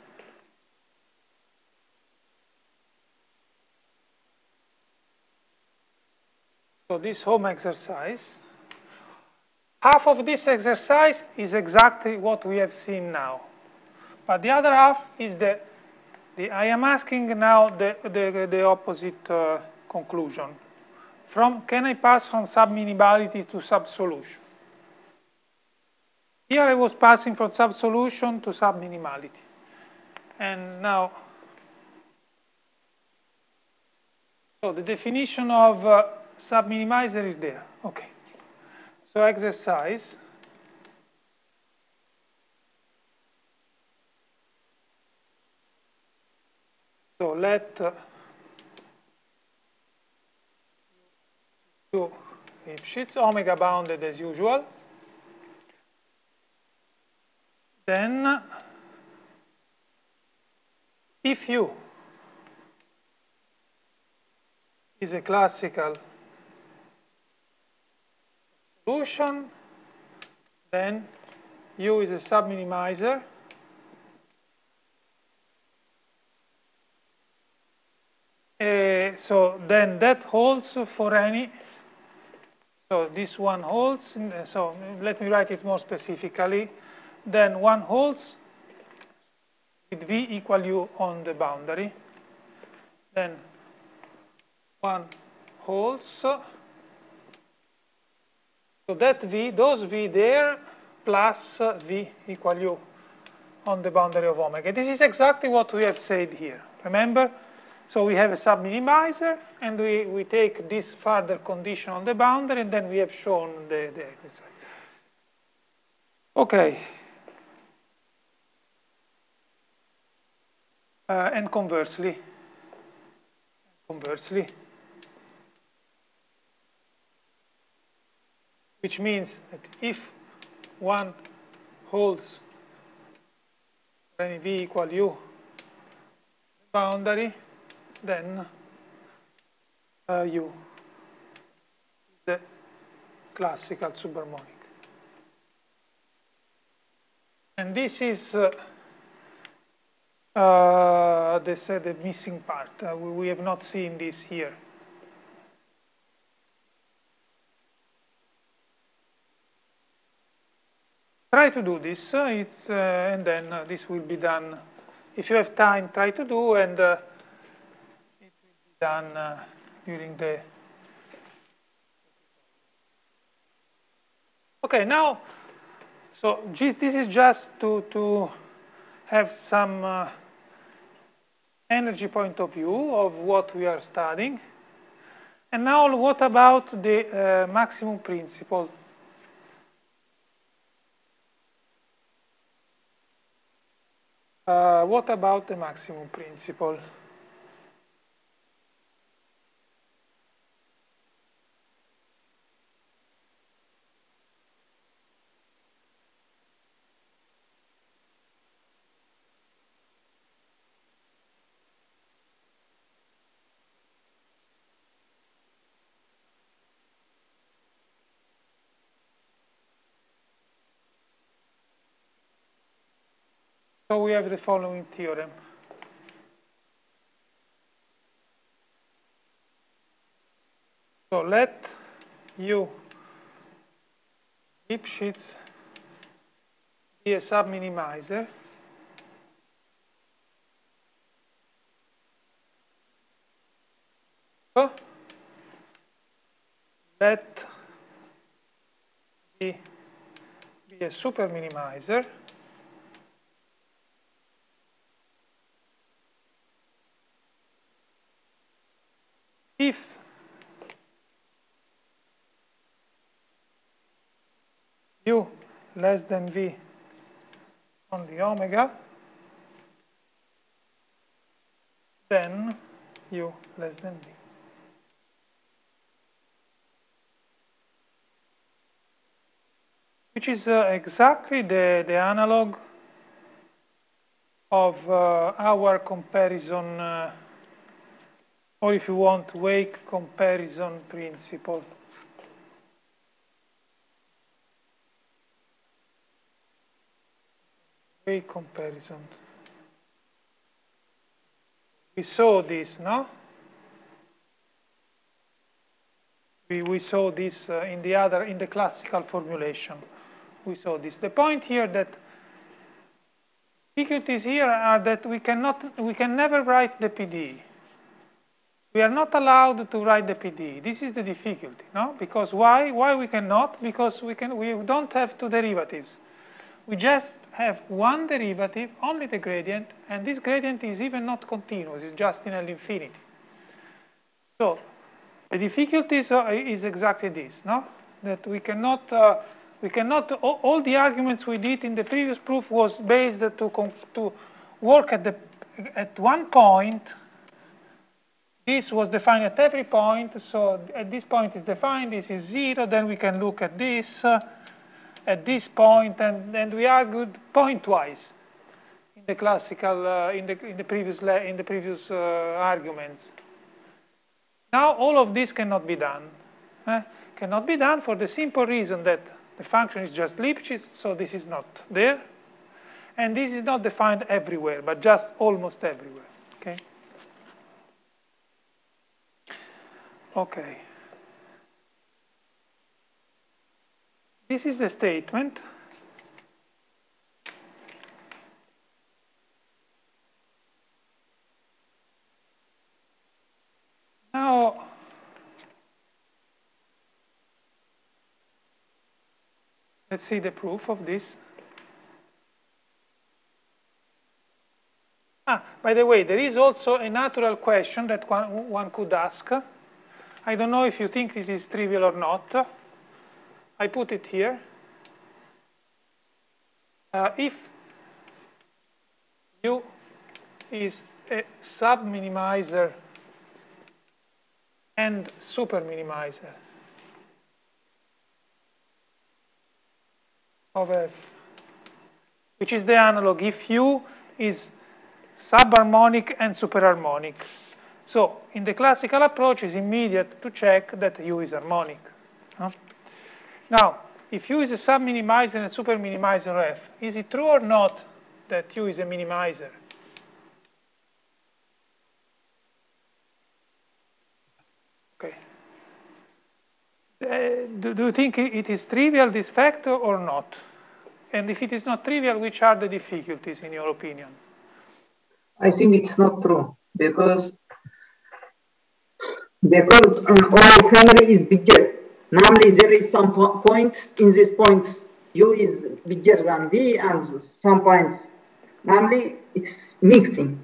Speaker 1: So this home exercise, half of this exercise is exactly what we have seen now. But the other half is the, the I am asking now the, the, the opposite uh, conclusion. From, can I pass from subminimality to subsolution? Here I was passing from subsolution to subminimality. And now, so the definition of uh, subminimizer is there. Okay. So exercise. So let uh, U Lipschitz, omega bounded as usual. Then, if U is a classical solution, then U is a subminimizer. Uh, so then that holds for any, so this one holds, so let me write it more specifically. Then one holds with V equal U on the boundary. Then one holds, so that V, those V there, plus V equal U on the boundary of omega. This is exactly what we have said here, remember? So we have a subminimizer, and we, we take this further condition on the boundary, and then we have shown the, the exercise. Okay. Uh, and conversely, conversely, which means that if one holds for any v equal u the boundary, then uh, u is the classical subharmonic. And this is uh, uh, the, uh, the missing part. Uh, we, we have not seen this here. Try to do this, uh, it's, uh, and then uh, this will be done. If you have time, try to do, and uh, it will be done uh, during the. Okay, now, so this is just to, to have some uh, energy point of view of what we are studying. And now what about the uh, maximum principle? Uh, what about the maximum principle? So we have the following theorem. So let U Lipschitz be a subminimizer so let B be a superminimizer if U less than V on the omega, then U less than V. Which is uh, exactly the, the analog of uh, our comparison, uh, or if you want, wake comparison principle. Wake comparison. We saw this, no? We, we saw this uh, in the other, in the classical formulation. We saw this. The point here that difficulties here are that we cannot, we can never write the P D E. We are not allowed to write the P D E. This is the difficulty, no? Because why? Why we cannot? Because we can. We don't have two derivatives. We just have one derivative, only the gradient, and this gradient is even not continuous. It's just in L infinity. So the difficulty is, uh, is exactly this, no? That we cannot. Uh, We cannot, all the arguments we did in the previous proof was based to, to work at, the, at one point. This was defined at every point, so at this point is defined, this is zero, then we can look at this, uh, at this point, and, and we argued point-wise in the classical, uh, in, the, in the previous, in the previous uh, arguments. Now all of this cannot be done. Eh? Cannot be done for the simple reason that the function is just Lipschitz, so this is not there. And this is not defined everywhere, but just almost everywhere. Okay? Okay. This is the statement. Now, let's see the proof of this. Ah, by the way, there is also a natural question that one, one could ask. I don't know if you think it is trivial or not. I put it here. Uh, if U is a subminimizer and superminimizer, of f, which is the analog if u is subharmonic and superharmonic. So in the classical approach, it's immediate to check that u is harmonic. Huh? Now, if u is a sub-minimizer and a super-minimizer of f, is it true or not that u is a minimizer? Okay. Uh, do, do you think it is trivial, this fact, or not? And if it is not trivial, which are the difficulties, in your opinion?
Speaker 2: I think it's not true, because because um, our family is bigger. Namely, there is some po points, in these points, u is bigger than v, and some points, namely, it's mixing.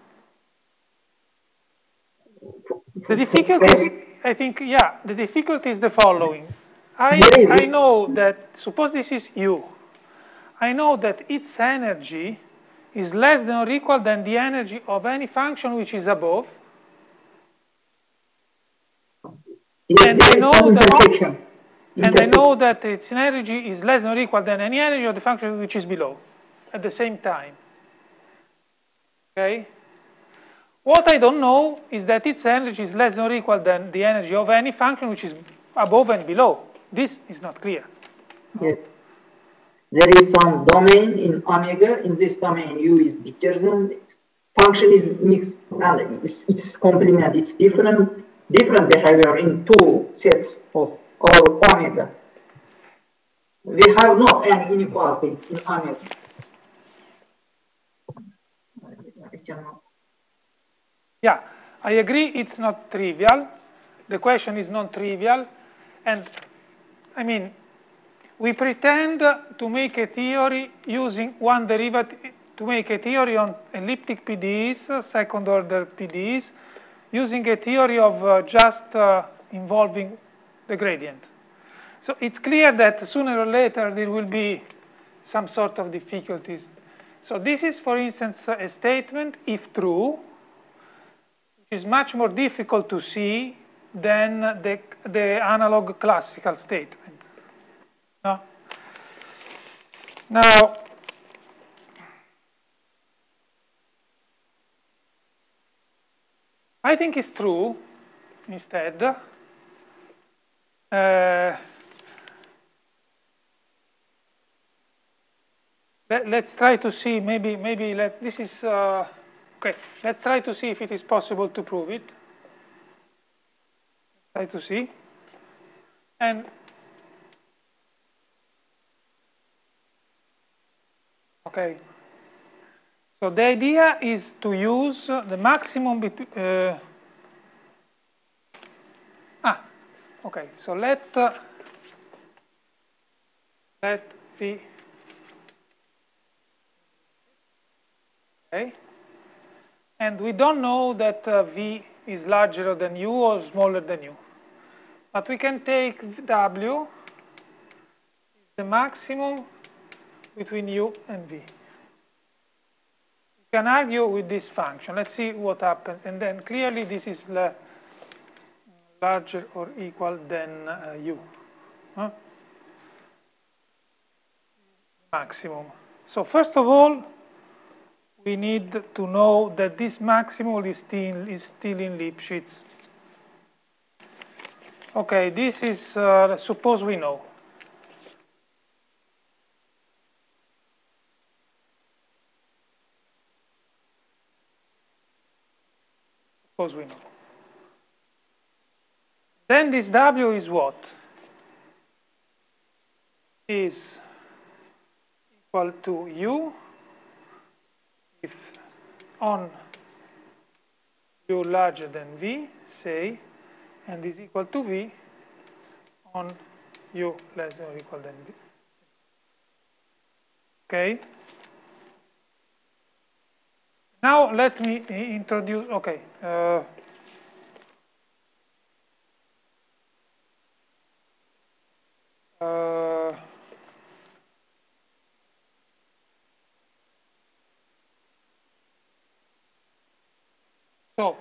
Speaker 1: The difficulty is, I think, yeah, the difficulty is the following. I, I know that, suppose this is u. I know that its energy is less than or equal than the energy of any function which is above.
Speaker 2: Yes,
Speaker 1: and I know that, and I
Speaker 2: Intersection.
Speaker 1: know that its energy is less than or equal than any energy of the function which is below at the same time. Okay? What I don't know is that its energy is less than or equal than the energy of any function which is above and below. This is not clear.
Speaker 2: Yes. There is some domain in omega. In this domain, u is bigger than its function is mixed, and it's, it's complement. It's different, different behavior in two sets of our omega. We have not any inequality in omega. I cannot.
Speaker 1: Yeah, I agree it's not trivial. The question is non-trivial. And I mean, we pretend to make a theory using one derivative, to make a theory on elliptic P D Es, second order P D Es, using a theory of uh, just uh, involving the gradient. So it's clear that sooner or later there will be some sort of difficulties. So this is, for instance, a statement, if true, which is much more difficult to see than the, the analog classical statement. No? Now, I think it's true, instead. Uh, let, let's try to see, maybe, maybe let, this is, uh, okay, let's try to see if it is possible to prove it. Try to see. And okay. So the idea is to use the maximum between. Uh, ah, okay. So let uh, let v. Okay. And we don't know that uh, v is larger than u or smaller than u, but we can take w the maximum between u and v. You can argue with this function. Let's see what happens. And then clearly this is la larger or equal than uh, u. Huh? Maximum. So first of all, we need to know that this maximum is still, is still in Lipschitz. Okay, this is, uh, suppose we know. Suppose we know. Then this W is what? Is equal to U if on U larger than V, say, and is equal to V on U less than or equal than V. Okay? Now let me introduce, okay. Uh, uh, so,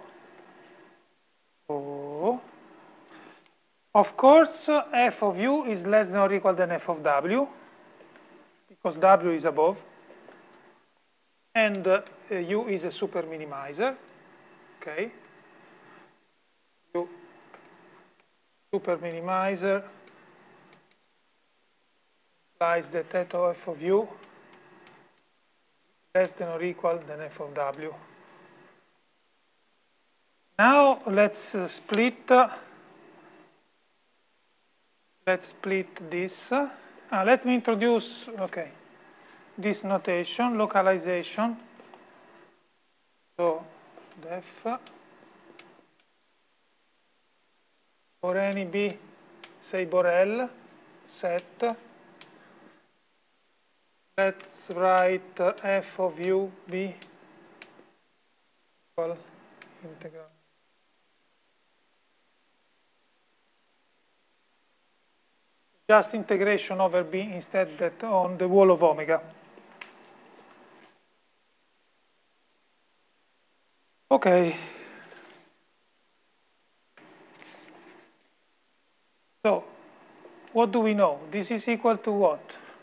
Speaker 1: oh, of course, f of u is less than or equal than f of w. because W is above, and uh, U is a super minimizer. Okay, U super minimizer implies that eta of f of U less than or equal than f of W. Now let's uh, split. Uh, let's split this. Uh, let me introduce. Okay, this notation, localization. So def for any b, say Borel set. Let's write uh, f of u b equal integral. Just integration over b instead that on the wall of omega. Okay. So, what do we know? This is equal to what?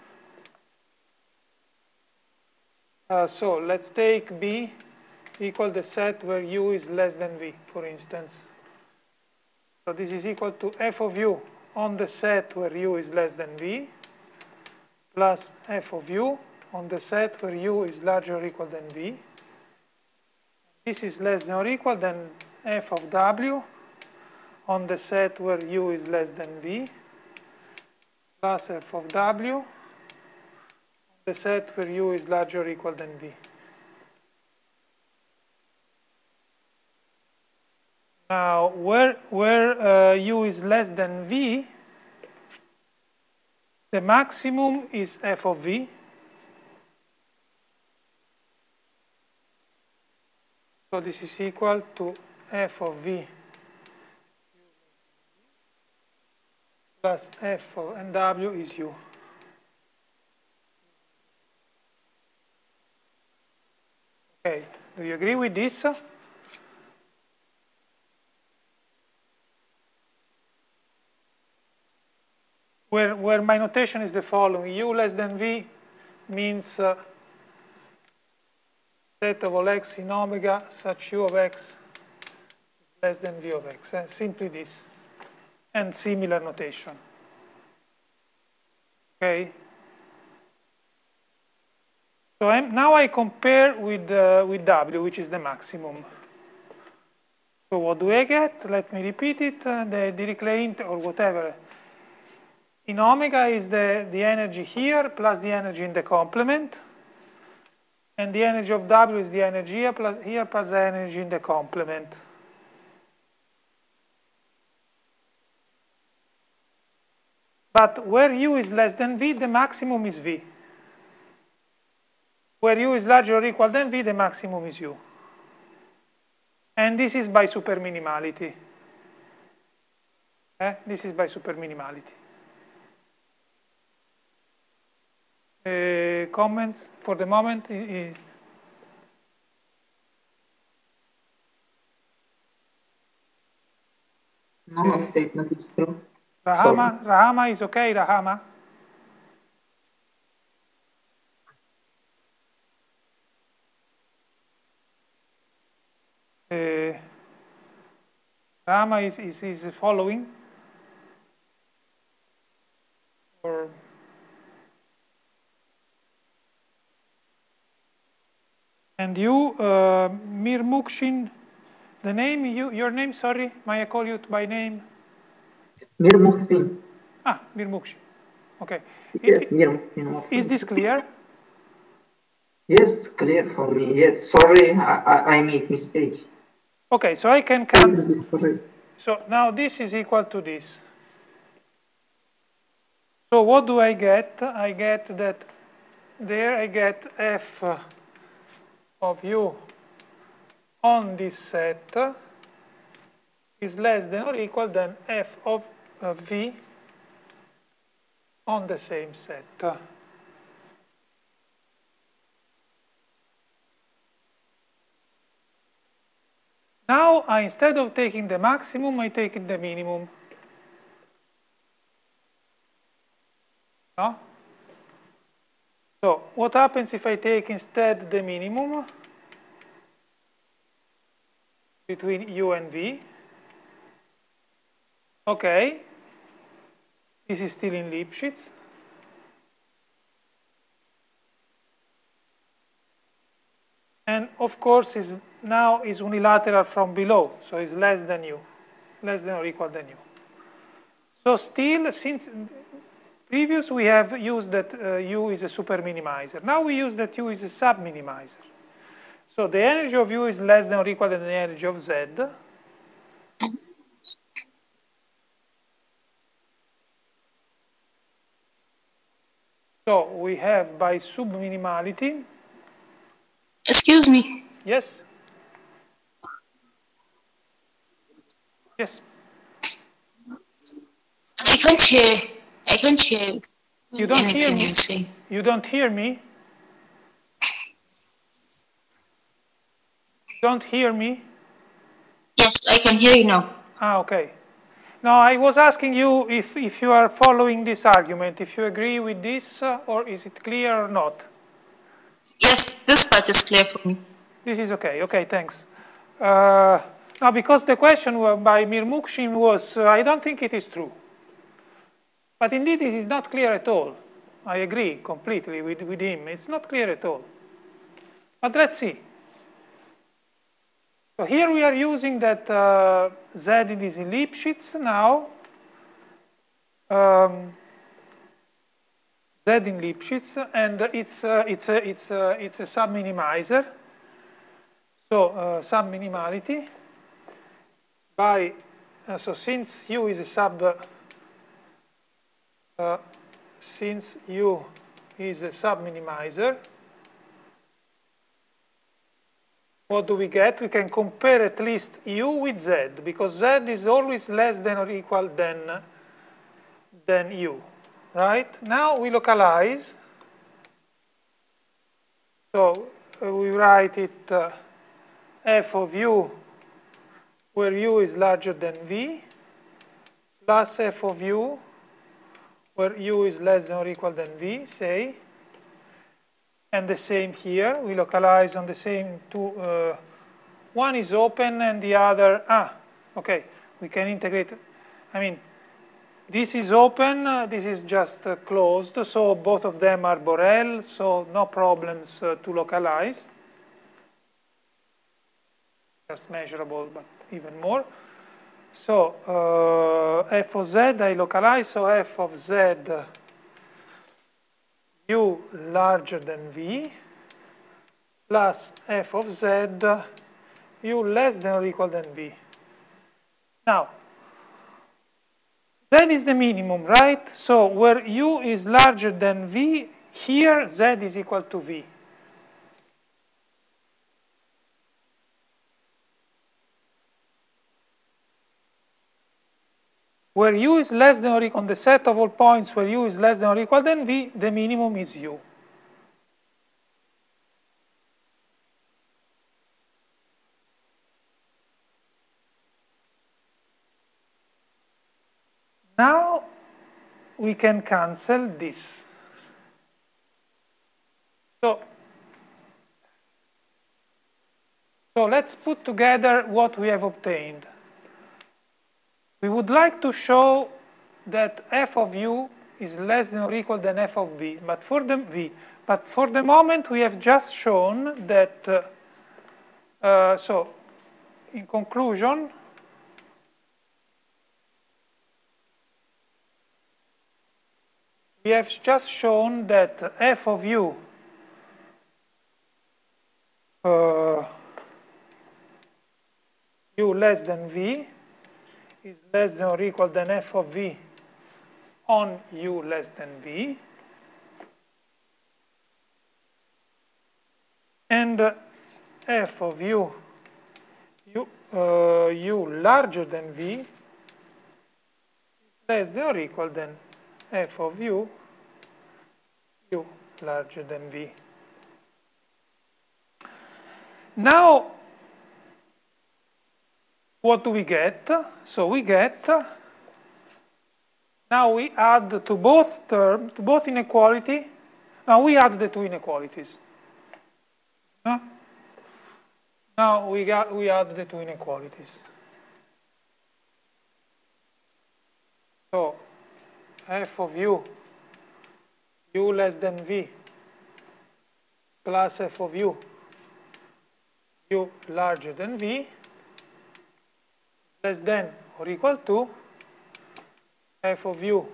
Speaker 1: Uh, so, let's take B equal the set where U is less than V, for instance. So, this is equal to f of U on the set where U is less than V plus f of U on the set where U is larger or equal than V. This is less than or equal than f of W on the set where U is less than V plus f of W on the set where U is larger or equal than V. Now, where, where uh, U is less than V, the maximum is f of V. So this is equal to f of V plus f of and W is U. Okay, do you agree with this? Where, where my notation is the following: U less than V means uh, set of all x in omega such U of x is less than V of x. Eh? Simply this. And similar notation. Okay? So I'm, now I compare with, uh, with W, which is the maximum. So what do I get? Let me repeat it. Uh, the Dirichlet integral, or whatever. In omega is the, the energy here plus the energy in the complement. And the energy of W is the energy here plus, here plus the energy in the complement. But where U is less than V, the maximum is V. Where U is larger or equal than V, the maximum is U. And this is by superminimality. Eh? This is by superminimality. Uh, comments for the moment?
Speaker 2: No, uh, statement is true.
Speaker 1: Rahama, Sorry. Rahama is okay, Rahama? Uh, Rahama is, is, is following? Or and you, uh, Mir Mukshin, the name, you, your name, sorry, may I call you by name?
Speaker 2: Mir Mukshin.
Speaker 1: Ah, Mir Mukshin. Okay.
Speaker 2: Yes,
Speaker 1: it,
Speaker 2: Mir Mukshin.
Speaker 1: Is this clear?
Speaker 2: Yes, clear for me. Yes, sorry, I, I, I made mistake.
Speaker 1: Okay, so I can cancel. So now this is equal to this. So what do I get? I get that there I get f of U on this set is less than or equal than f of uh, V on the same set. Now, I, instead of taking the maximum, I take the minimum. No? So what happens if I take instead the minimum between u and v? Okay, this is still in Lipschitz. And of course, is now is unilateral from below, so it's less than u, less than or equal than u. So still, since previous we have used that uh, u is a super minimizer. Now we use that u is a sub minimizer. So the energy of u is less than or equal than the energy of z. So we have by subminimality.
Speaker 3: Excuse me.
Speaker 1: Yes. Yes.
Speaker 3: I can't hear. I can't hear.
Speaker 1: You don't hear me?
Speaker 3: You say.
Speaker 1: You don't hear me? Don't hear me?
Speaker 3: Yes, I can hear you now.
Speaker 1: Ah, okay. Now I was asking you if, if you are following this argument, if you agree with this, uh, or is it clear or not?
Speaker 3: Yes, this part is clear for me.
Speaker 1: This is okay. Okay, thanks. Uh, now, because the question by Mirmukshin was, uh, I don't think it is true. But indeed, this is not clear at all. I agree completely with, with him. It's not clear at all. But let's see. So here we are using that uh, Z is in Lipschitz now. Um, Z in Lipschitz, and it's uh, it's a it's a it's a subminimizer. So uh, subminimality by uh, so since U is a sub uh, since U is a subminimizer. What do we get? We can compare at least u with z, because z is always less than or equal than, than u, right? Now we localize. So uh, we write it uh, f of u, where u is larger than v, plus f of u, where u is less than or equal than v, say. And the same here, we localize on the same two, uh, one is open and the other, ah, okay, we can integrate, I mean, this is open, uh, this is just uh, closed, so both of them are Borel, so no problems uh, to localize. Just measurable, but even more. So uh, f of z, I localize, so f of z, u larger than v, plus f of z, u less than or equal than v. Now, z is the minimum, right? So where u is larger than v, here z is equal to v. Where u is less than or equal, on the set of all points where u is less than or equal than v, the minimum is u. Now we can cancel this. So, so let's put together what we have obtained. We would like to show that f of u is less than or equal than f of v, but for the v. But for the moment, we have just shown that. Uh, uh, so, in conclusion, we have just shown that f of u uh, u less than v is less than or equal than f of v on u less than v. And uh, f of u, u, uh, u larger than v is less than or equal than f of u, u larger than v. Now, what do we get? So we get, now we add to both terms, to both inequality, Now we add the two inequalities. Huh? Now we got we add the two inequalities. So f of u, u less than v, plus f of u, u larger than v, less than or equal to f of u,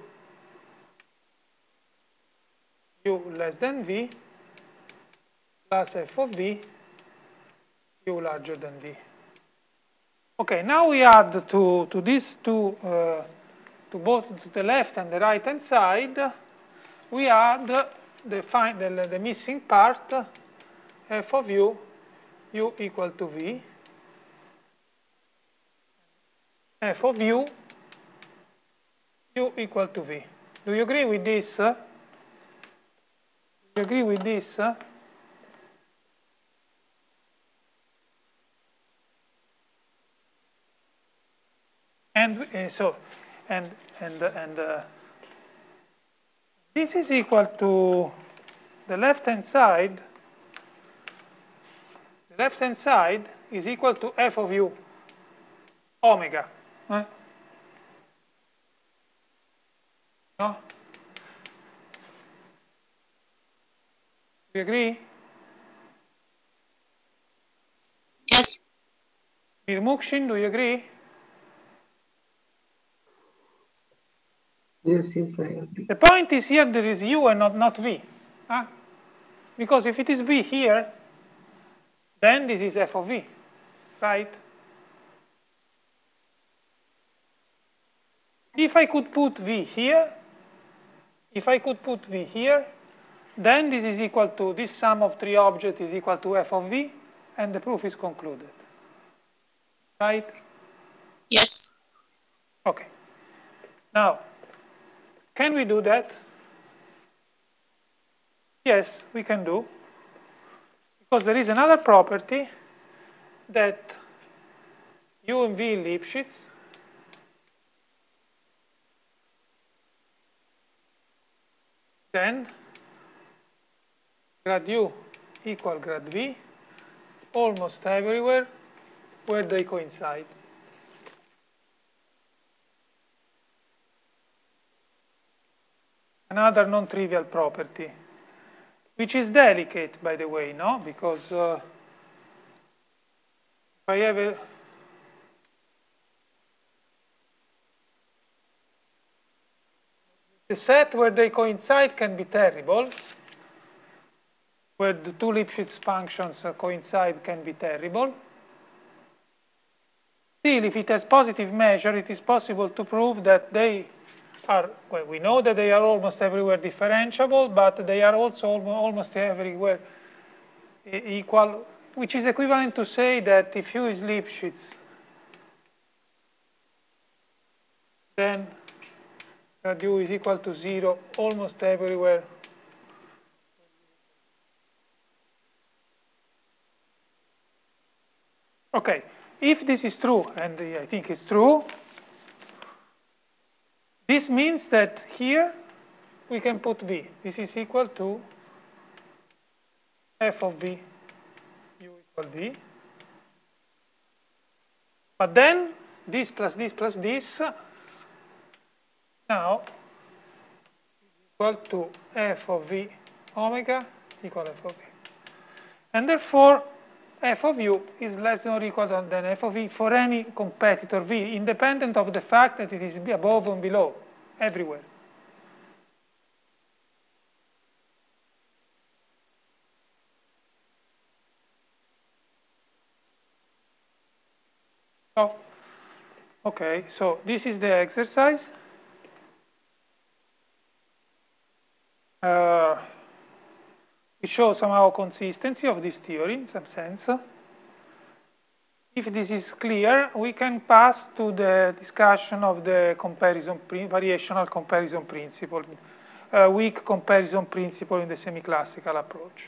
Speaker 1: u less than v, plus f of v, u larger than v. Okay, now we add to, to these two, uh, to both to the left and the right hand side, we add the, find, the, the missing part, f of u, u equal to v, f of u, u equal to v. Do you agree with this? Do you agree with this? And uh, so, and and and uh, this is equal to the left-hand side. The left-hand side is equal to f of u omega. Huh? No? Do you agree?
Speaker 3: Yes.
Speaker 1: Mirmukshin, do you agree?
Speaker 2: Yes, yes, I agree.
Speaker 1: The point is here there is u and not, not v. Huh? Because if it is v here, then this is f of v, right? If I could put v here, if I could put v here, then this is equal to, this sum of three objects is equal to f of v, and the proof is concluded. Right?
Speaker 3: Yes.
Speaker 1: Okay. Now, can we do that? Yes, we can do. Because there is another property that u and v in Lipschitz then grad u equal grad v almost everywhere where they coincide. Another non-trivial property, which is delicate, by the way, no? Because uh, if I have a the set where they coincide can be terrible. Where the two Lipschitz functions uh, coincide can be terrible. Still, if it has positive measure, it is possible to prove that they are, well, we know that they are almost everywhere differentiable, but they are also almost everywhere equal, which is equivalent to say that if u is Lipschitz, then grad u is equal to zero almost everywhere. Okay, if this is true, and I think it's true, this means that here we can put v. This is equal to f of v, u equal v. But then this plus this plus this now is equal to f of v omega equal f of v. And therefore, f of u is less than or equal than f of v for any competitor v, independent of the fact that it is above and below, everywhere. Oh, okay, so this is the exercise. Uh, we show somehow consistency of this theory in some sense. If this is clear, we can pass to the discussion of the comparison, variational comparison principle, uh, weak comparison principle in the semi-classical approach.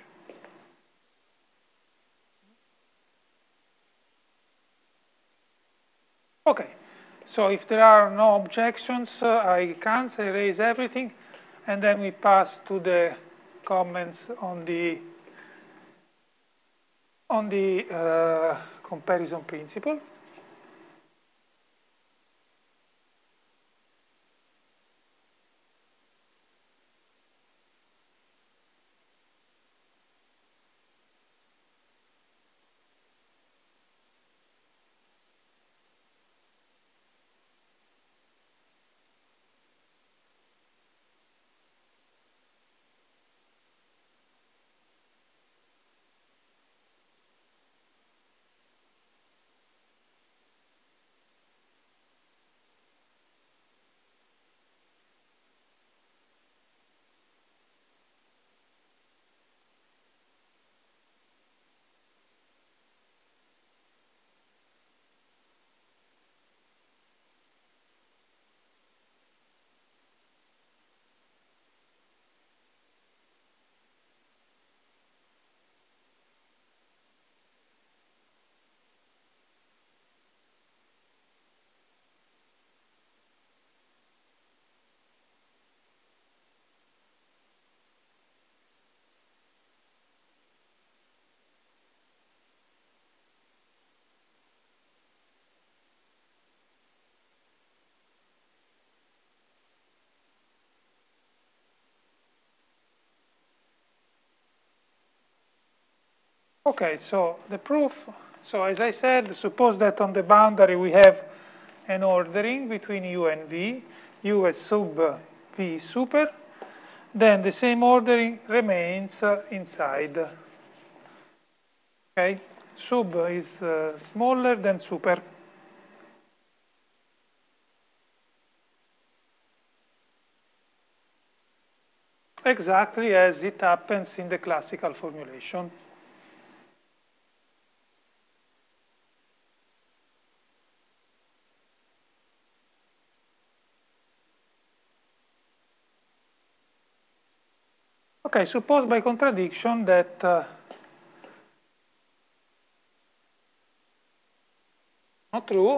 Speaker 1: Okay, so if there are no objections, uh, I can't erase everything, and then we pass to the comments on the on the uh, comparison principle. Okay, so the proof, so as I said, suppose that on the boundary we have an ordering between U and V, U as sub, V super, then the same ordering remains uh, inside. Okay, sub is uh, smaller than super. Exactly as it happens in the classical formulation. Okay, suppose by contradiction that uh, not true,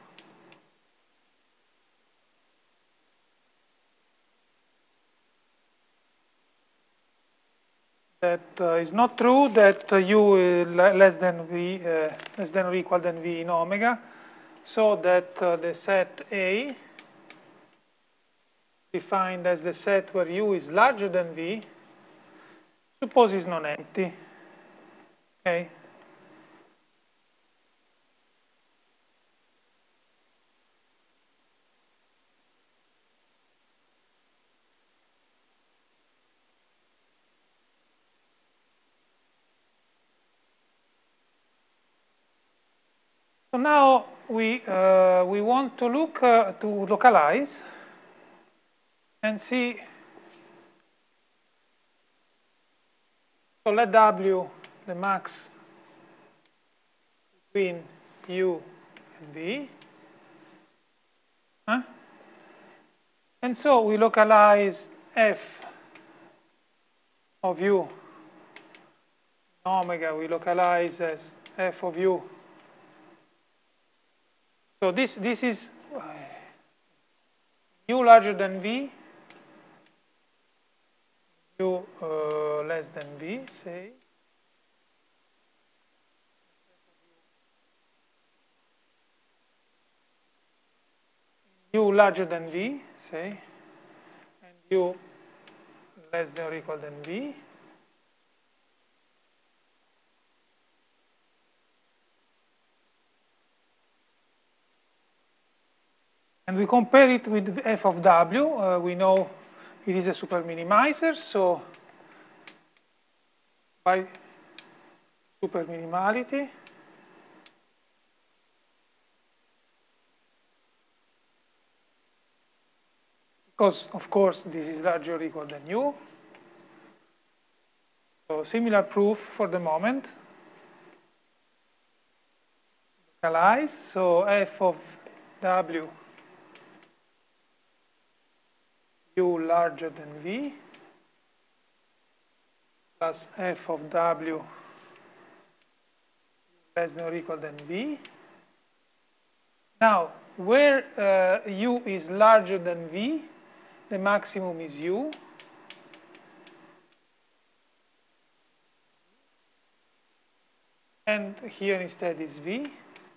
Speaker 1: that uh, is not true that uh, U is less than V, uh, less than or equal than V in omega, so that uh, the set A, defined as the set where U is larger than V, suppose is non-empty. Okay. So now we uh, we want to look uh, to localize and see. So let W the max between U and V. Huh? And so we localize F of U in omega, we localize as F of U. So this, this is uh, U larger than V, U uh, less than V, say. U larger than V, say, and U less than or equal than V. And we compare it with F of W. Uh, we know it is a super minimizer, so by super minimality, because of course this is larger or equal than U. So similar proof for the moment. Localize, so F of W U larger than V plus F of W less than or equal than V. Now, where uh, U is larger than V, the maximum is U. and here instead is V.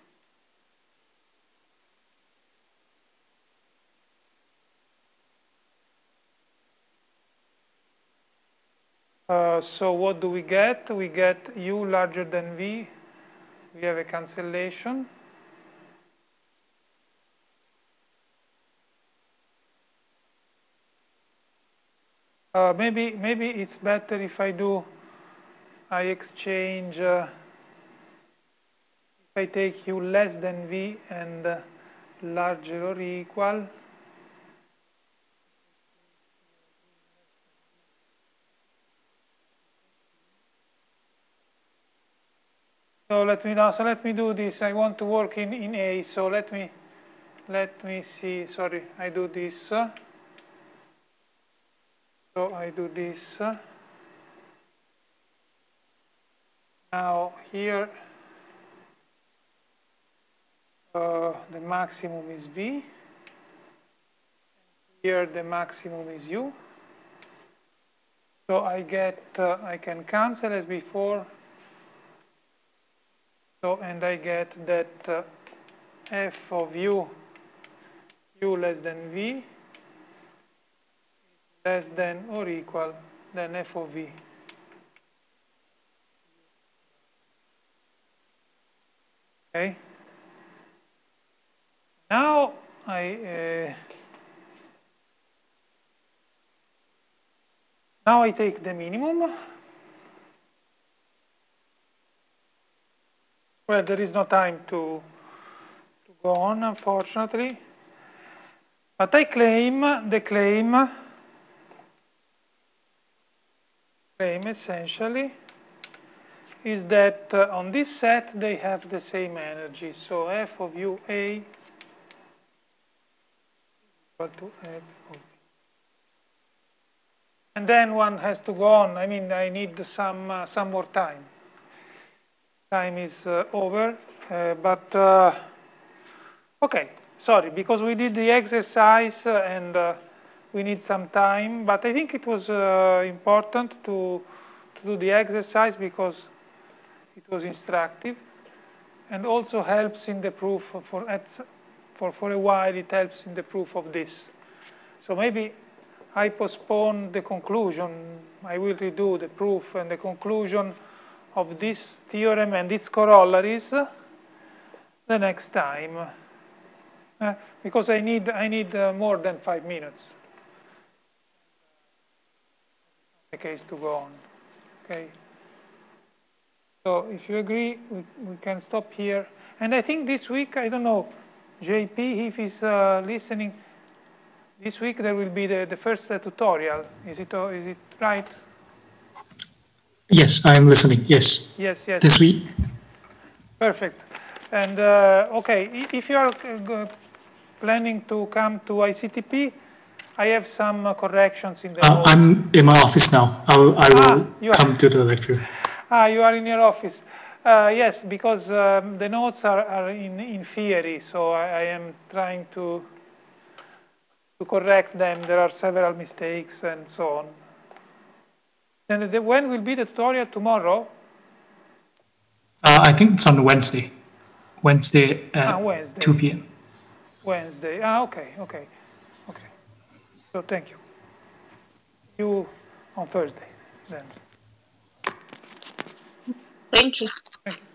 Speaker 1: Uh, so what do we get? We get U larger than V. We have a cancellation. Uh, maybe maybe it's better if I do, I exchange, uh, if I take U less than V and uh, larger or equal. So let me now. So let me do this. I want to work in in A. So let me let me see. Sorry, I do this. So I do this. Now here uh, the maximum is V. Here the maximum is U. So I get uh, I can cancel as before. So, and I get that uh, f of u, u less than v, is less than or equal than f of v. Okay. Now I uh, now I take the minimum. Well, there is no time to, to go on, unfortunately. But I claim, the claim, claim essentially is that uh, on this set they have the same energy. So f of u A equal to f of v. And then one has to go on. I mean, I need some, uh, some more time. Time is uh, over, uh, but uh, okay, sorry, because we did the exercise uh, and uh, we need some time, but I think it was uh, important to, to do the exercise because it was instructive and also helps in the proof for, for, for a while, it helps in the proof of this. So maybe I postpone the conclusion, I will redo the proof and the conclusion of this theorem and its corollaries the next time, uh, because I need I need uh, more than five minutes. The case to go on. Okay. So if you agree, we we can stop here. And I think this week, I don't know, J P, if he's uh, listening, this week there will be the the first uh, tutorial. Is it uh, is it right?
Speaker 4: Yes, I am listening. Yes.
Speaker 1: Yes, yes.
Speaker 4: This week.
Speaker 1: Perfect. And uh, okay, if you are uh, planning to come to I C T P, I have some uh, corrections in the.
Speaker 4: Uh, I'm in my office now. I will, I will
Speaker 1: ah,
Speaker 4: come to the lecture.
Speaker 1: Ah, you are in your office. Uh, yes, because um, the notes are, are in, in theory, so I, I am trying to to correct them. There are several mistakes and so on. And the, when will be the tutorial? Tomorrow?
Speaker 4: Uh, I think it's on Wednesday. Wednesday at
Speaker 1: ah, Wednesday.
Speaker 4: two P M
Speaker 1: Wednesday. Ah, okay, okay, okay. So thank you. See you on Thursday then.
Speaker 3: Thank you.
Speaker 1: Thank you.